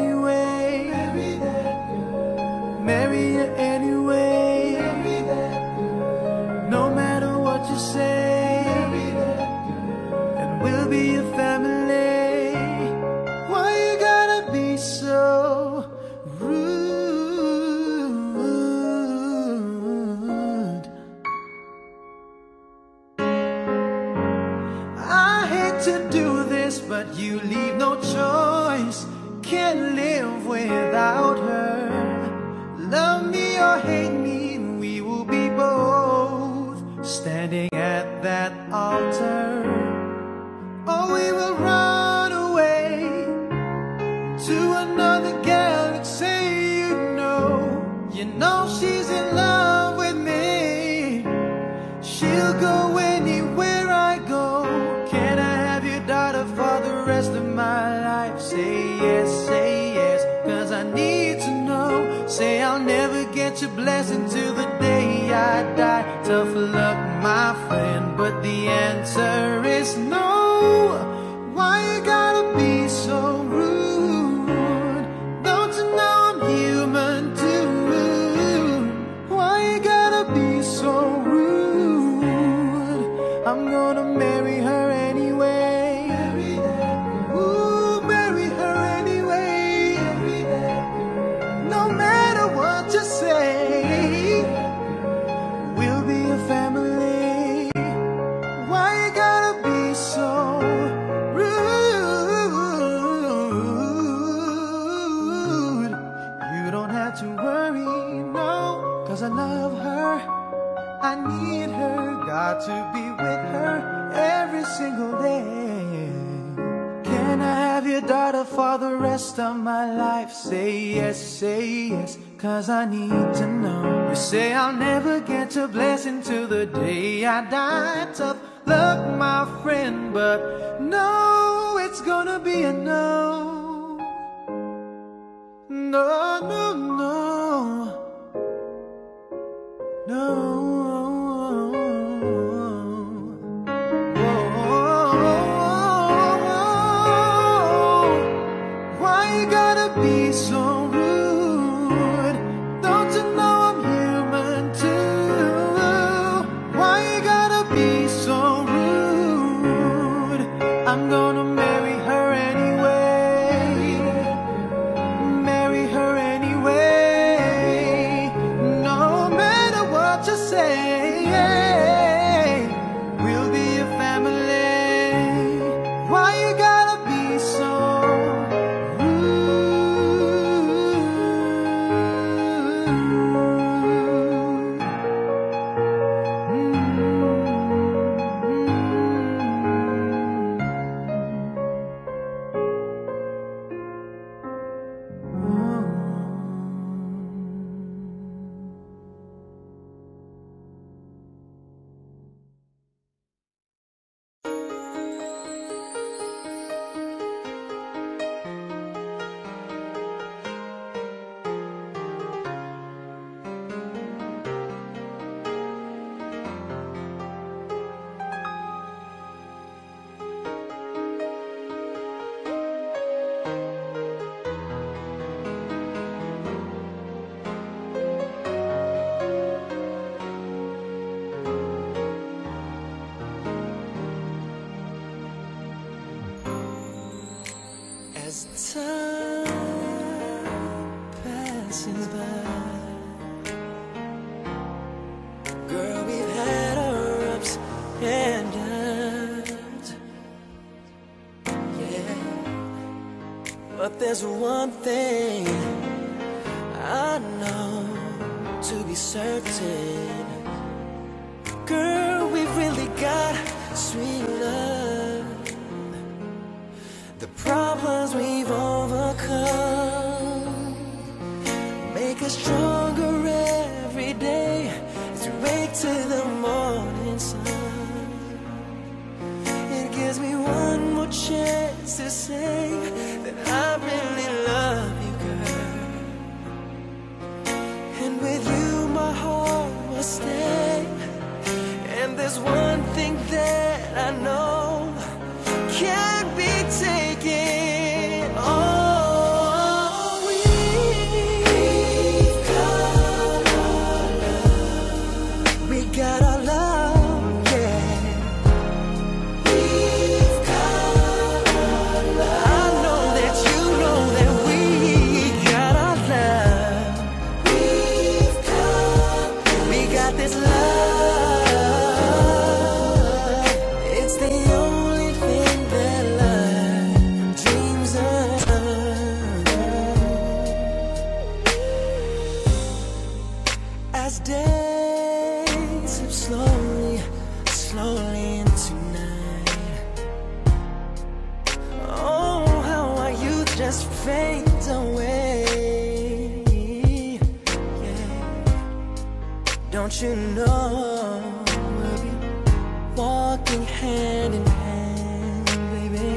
without her. Love me or hate me, we will be both standing at that altar. Or we will run away to another galaxy. You know, you know she's in love with me. She'll go anywhere I go. Can I have your daughter for the rest of my life? Say yes, say yes, cause I need to know. Say I'll never get your blessing till the day I die. Tough luck, my friend, but the answer is no. Why you gotta be so rude? Don't you know I'm human too? Why you gotta be so rude? I'm gonna marry her anyway. Ooh, marry her anyway. No matter what you say, we'll be a family. Why you gotta be so rude? You don't have to worry, no, cause I love her. I need her, got to be with her every single day. Can I have your daughter for the rest of my life? Say yes, say yes, cause I need to know. You say I'll never get your blessing till the day I die. Tough luck, my friend, but no, it's gonna be a no. No, no, no. No. Be so rude. Don't you know I'm human too? Why you gotta be so rude? I'm gonna marry her anyway. Marry her anyway. No matter what you say, we'll be a family. Why you gotta be so there's one thing I know to be certain. Girl, we really got sweet love. The problems we've overcome make us stronger every day as we wake to the morning sun. It gives me one more chance to say that I really love you, girl. And with you my heart will stay. And there's one thing that I know can't be taken. Oh, we've got our love. We got our love, yeah. We've got our love. fades away. Yeah. Don't you know we'll be walking hand in hand, baby,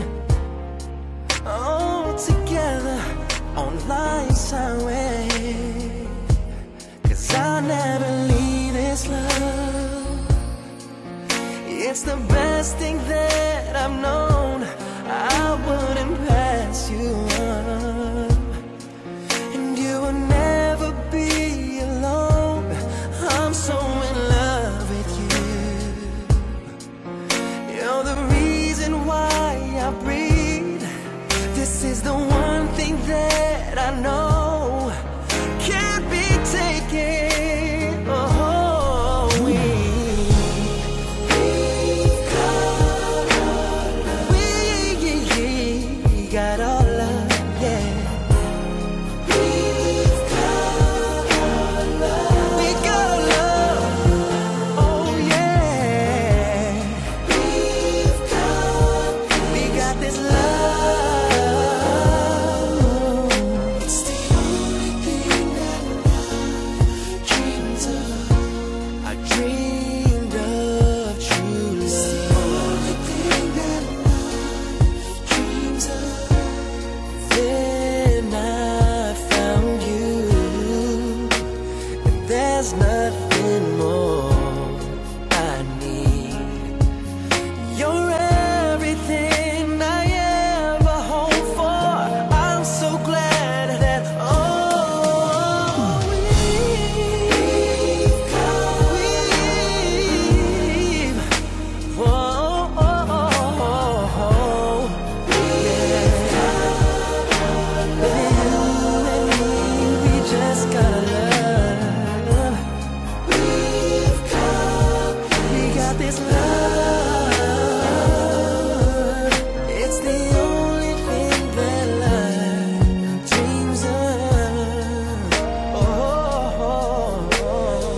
all together on life's highway. Cause I'll never leave this love. It's the best thing that I've known. I wouldn't pass you up, and you will never be alone. I'm so in love with you. You're the reason why I breathe. This is the one thing that I know can't be taken. Oh, we got all love, yeah. We've got all love. We got all love, oh yeah. We've got, we got this love. It's the only thing that I dreamed of. I dreamed of true love. It's the only thing that I dreamed of. Then I found you, and there's nothing more I need. You're everything I ever hoped for. I'm so glad that oh, we've got, we've, oh, oh, oh, oh, yeah. Just gotta love. We've got, we got this love. It's the only thing that life dreams of. Oh, oh, oh.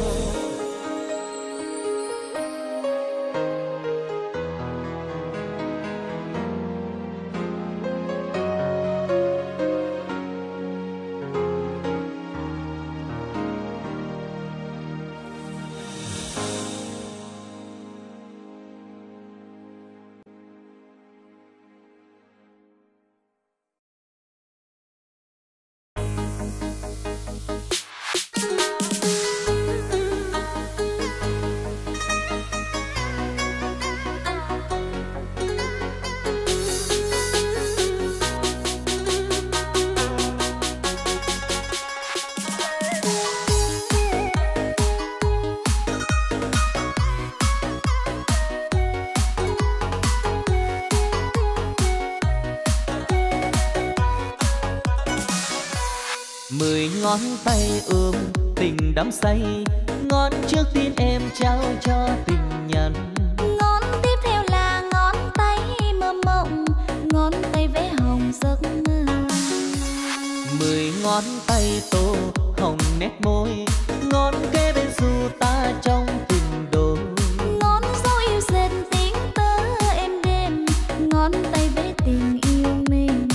Mười ngón tay ôm tình đắm say, ngón trước tiên em trao cho tình nhân. Ngón tiếp theo là ngón tay mơ mộng, ngón tay vẽ hồng giấc mơ. Mười ngón tay tô hồng nét môi, ngón kế bên du ta trong tình đôi. Ngón dấu yêu dệt tiếng tơ êm đềm, ngón tay vẽ tình yêu mình.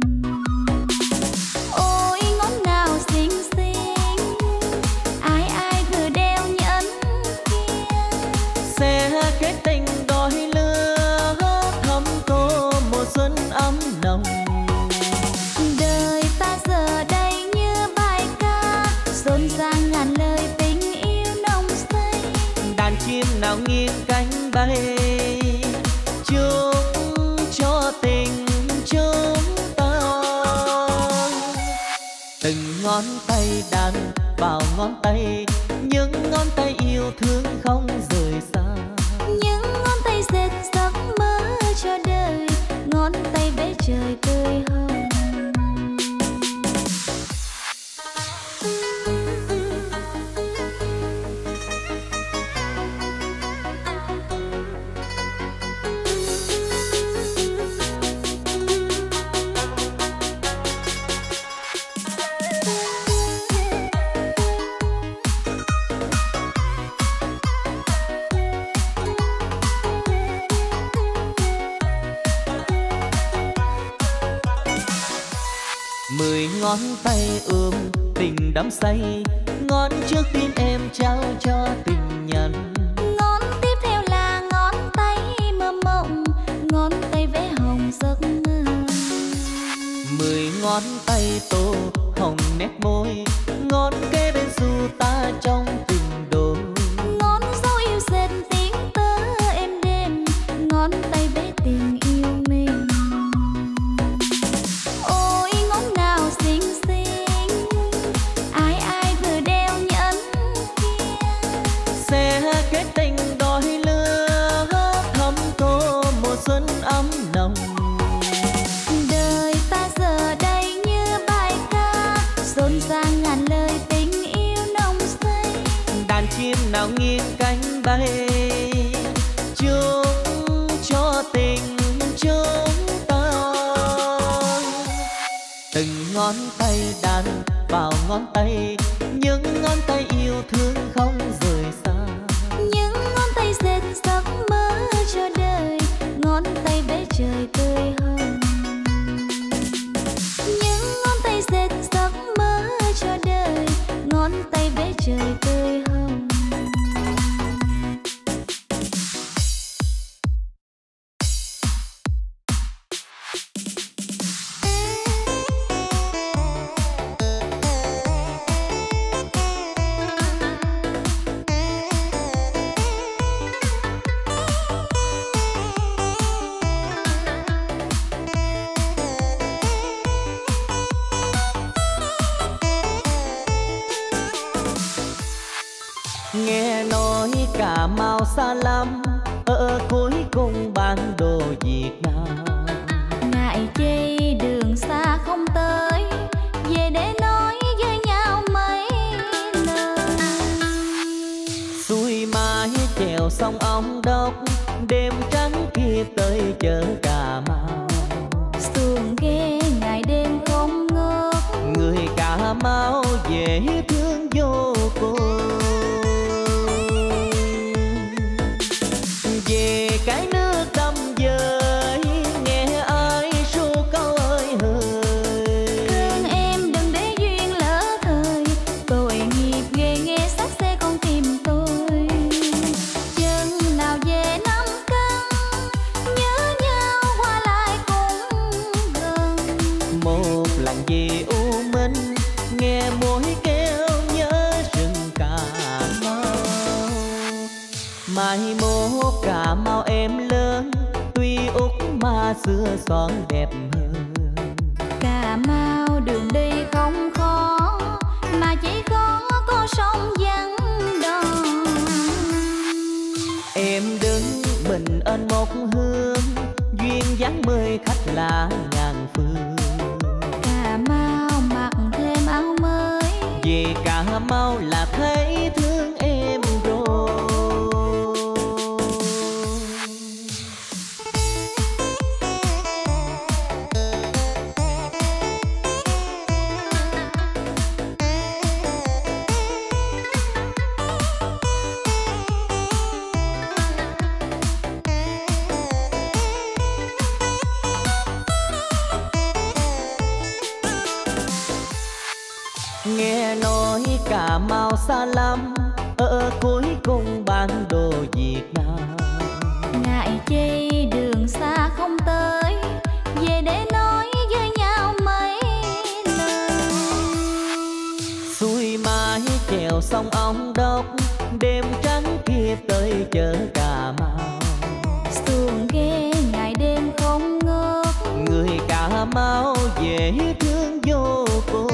Ôi ngón nào xinh xinh, ai ai vừa đeo nhẫn kia. Sẽ kết tình đôi lứa, thắm tô mùa xuân ấm nồng. Đời ta giờ đây như bài ca, rộn ràng ngàn lời tình yêu nồng say. Đàn chim nào nghiêng cánh bay, chúc cho tình chúng ta. Từng ngón tay đàn vào ngón tay, những ngón tay yêu thương không rời xa. Những ngón tay dệt giấc mơ cho đời, ngón tay vẽ trời tươi hồng. ngón tay ươm tình đắm say, ngón trước tim em trao cho tình nhân. Ngón tiếp theo là ngón tay mơ mộng, ngón tay vẽ hồng giấc mơ. Mười ngón tay tô hồng nét môi, ngón kế bên dù ta trong tình đôi. Ngón dấu yêu dệt tiếng tơ êm đềm, ngón tay vẽ tình yêu mình. Ôi ngón nào xinh xinh, ai ai vừa đeo nhẫn kia. Sẽ kết tình đôi lứa, thắm tô mùa xuân ấm nồng. Đời ta giờ đây như bài ca, rộn ràng ngàn lời tình yêu nồng say. Đàn chim nào nghiêng cánh bay, chúc cho tình chúng ta. Từng ngón tay đàn vào ngón tay, những ngón tay yêu thương không rời xa. Những ngón tay dệt giấc mơ cho đời, ngón tay vẽ trời tươi hồng. Những ngón tay dệt giấc mơ cho đời, ngón tay vẽ trời tươi hồng. Nghe nói Cà Mau xa lắm, ở cuối cùng bản đồ Việt Nam. Ngại chi đường xa không tới, về để nói với nhau mấy lời. Xuôi mái chèo sông Ong Đốc, đêm trắng kia tới chợ Cà Mau. Xuồng ghe ngày đêm không ngớt, Người Cà Mau dễ thương vô cùng. Về cái nước đầm dơi, nghe ai ru câu ơi hời. thương em đừng để duyên lỡ thời, tội nghiệp ghê nghe xác xe con tìm tôi. Chân nào về năm cân, nhớ nhau qua lại cũng gần. Một lần về U Minh, nghe mối kêu nhớ rừng Cà Mau. Mai mốt Cà Mau em lớn, tuy Úc mà xưa son đẹp hơn. Cà Mau đường đi không khó, mà chỉ có con sông vắng đòn. Em đứng mình ơn một hương, duyên dáng mười khách là ngàn phương. Cà Mau mặc thêm áo mới, Về Cà Mau là thấy thương em rồi. Nghe nói Cà Mau xa lắm, ở cuối cùng bản đồ Việt Nam. ngại chi đường xa không tới, về để nói với nhau mấy lời. Xuôi mái chèo sông Ong Đốc, đêm trắng kia tới chợ Cà Mau. Xuồng ghe ngày đêm không ngớt, Người Cà Mau dễ thương vô cùng.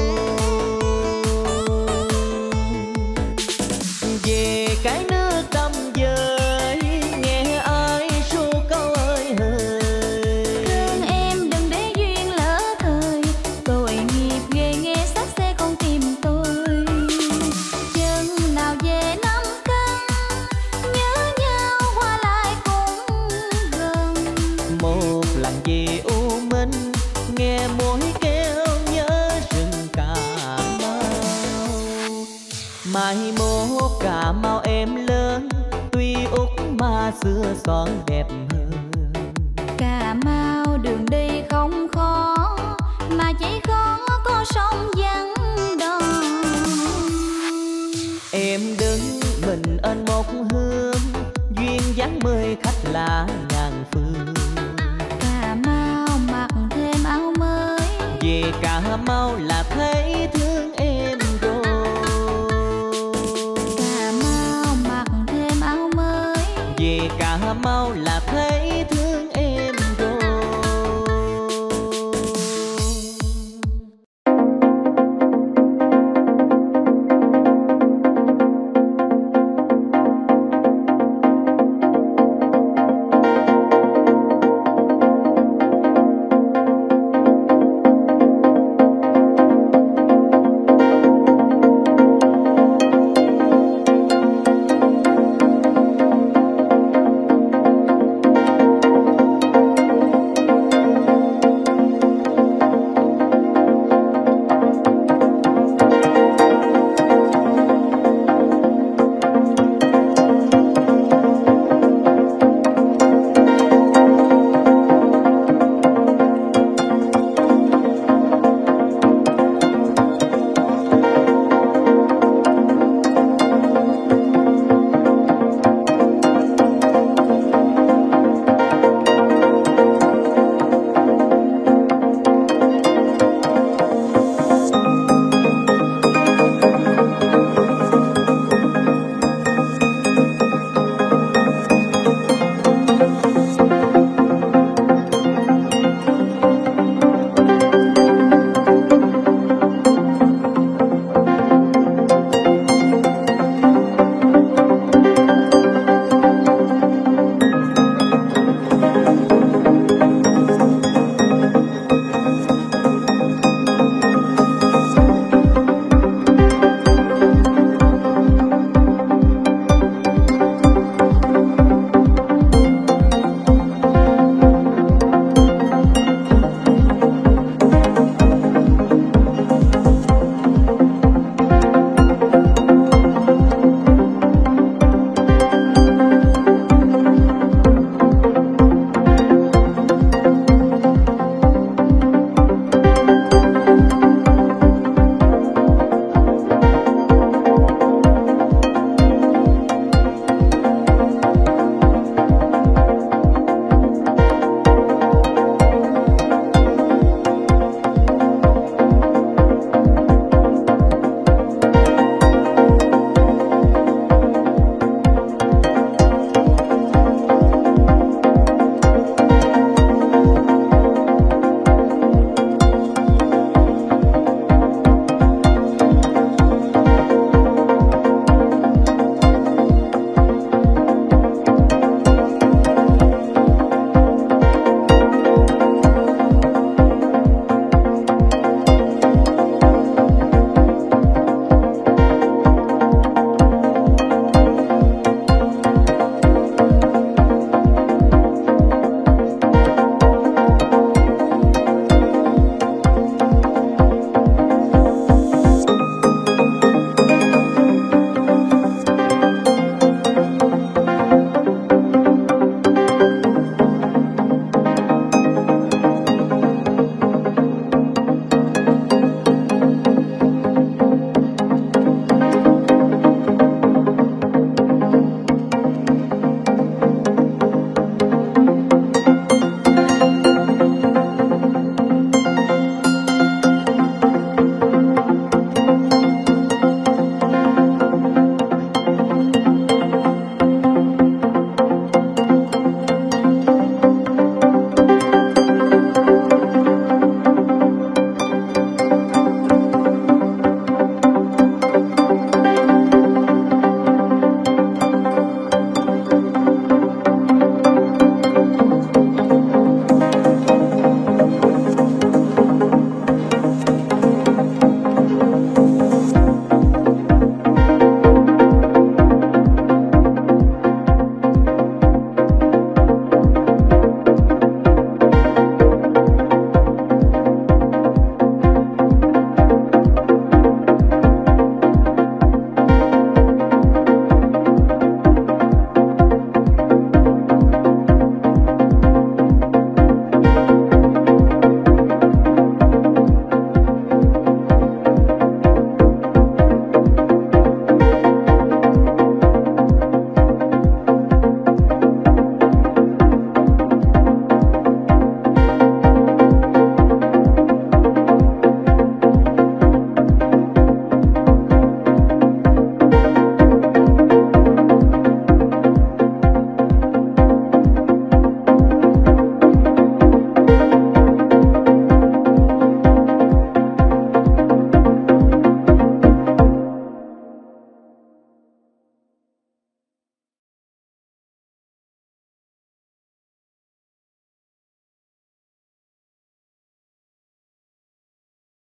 Về cái nước đầm dơi, nghe ai ru câu ơi hời. thương em đừng để duyên lỡ thời, tội nghiệp ghê nghe xác xe con tìm tôi. Chân nào về năm cân, nhớ nhau qua lại cũng gần. Một lần về U Minh, nghe mối kêu nhớ rừng Cà Mau. Mai mốt Cà Mau em lớn, tuy Úc mà xưa son đẹp hơn. Cà Mau đường đi không khó, mà chỉ khó có sông dài.